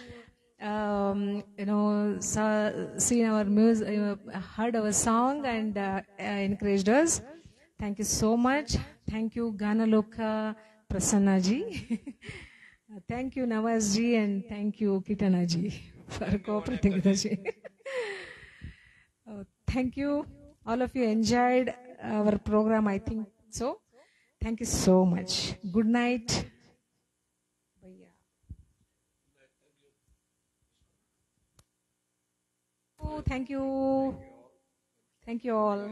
seen our music, heard our song and encouraged us. Thank you so much. Thank you, Ganaloka Prasanna ji. Thank you, Nawaz ji, and thank you, Kitana ji, for cooperating with us. Thank you. All of you enjoyed our program, I think so. Thank you so much. Good night. Thank you. Thank you all.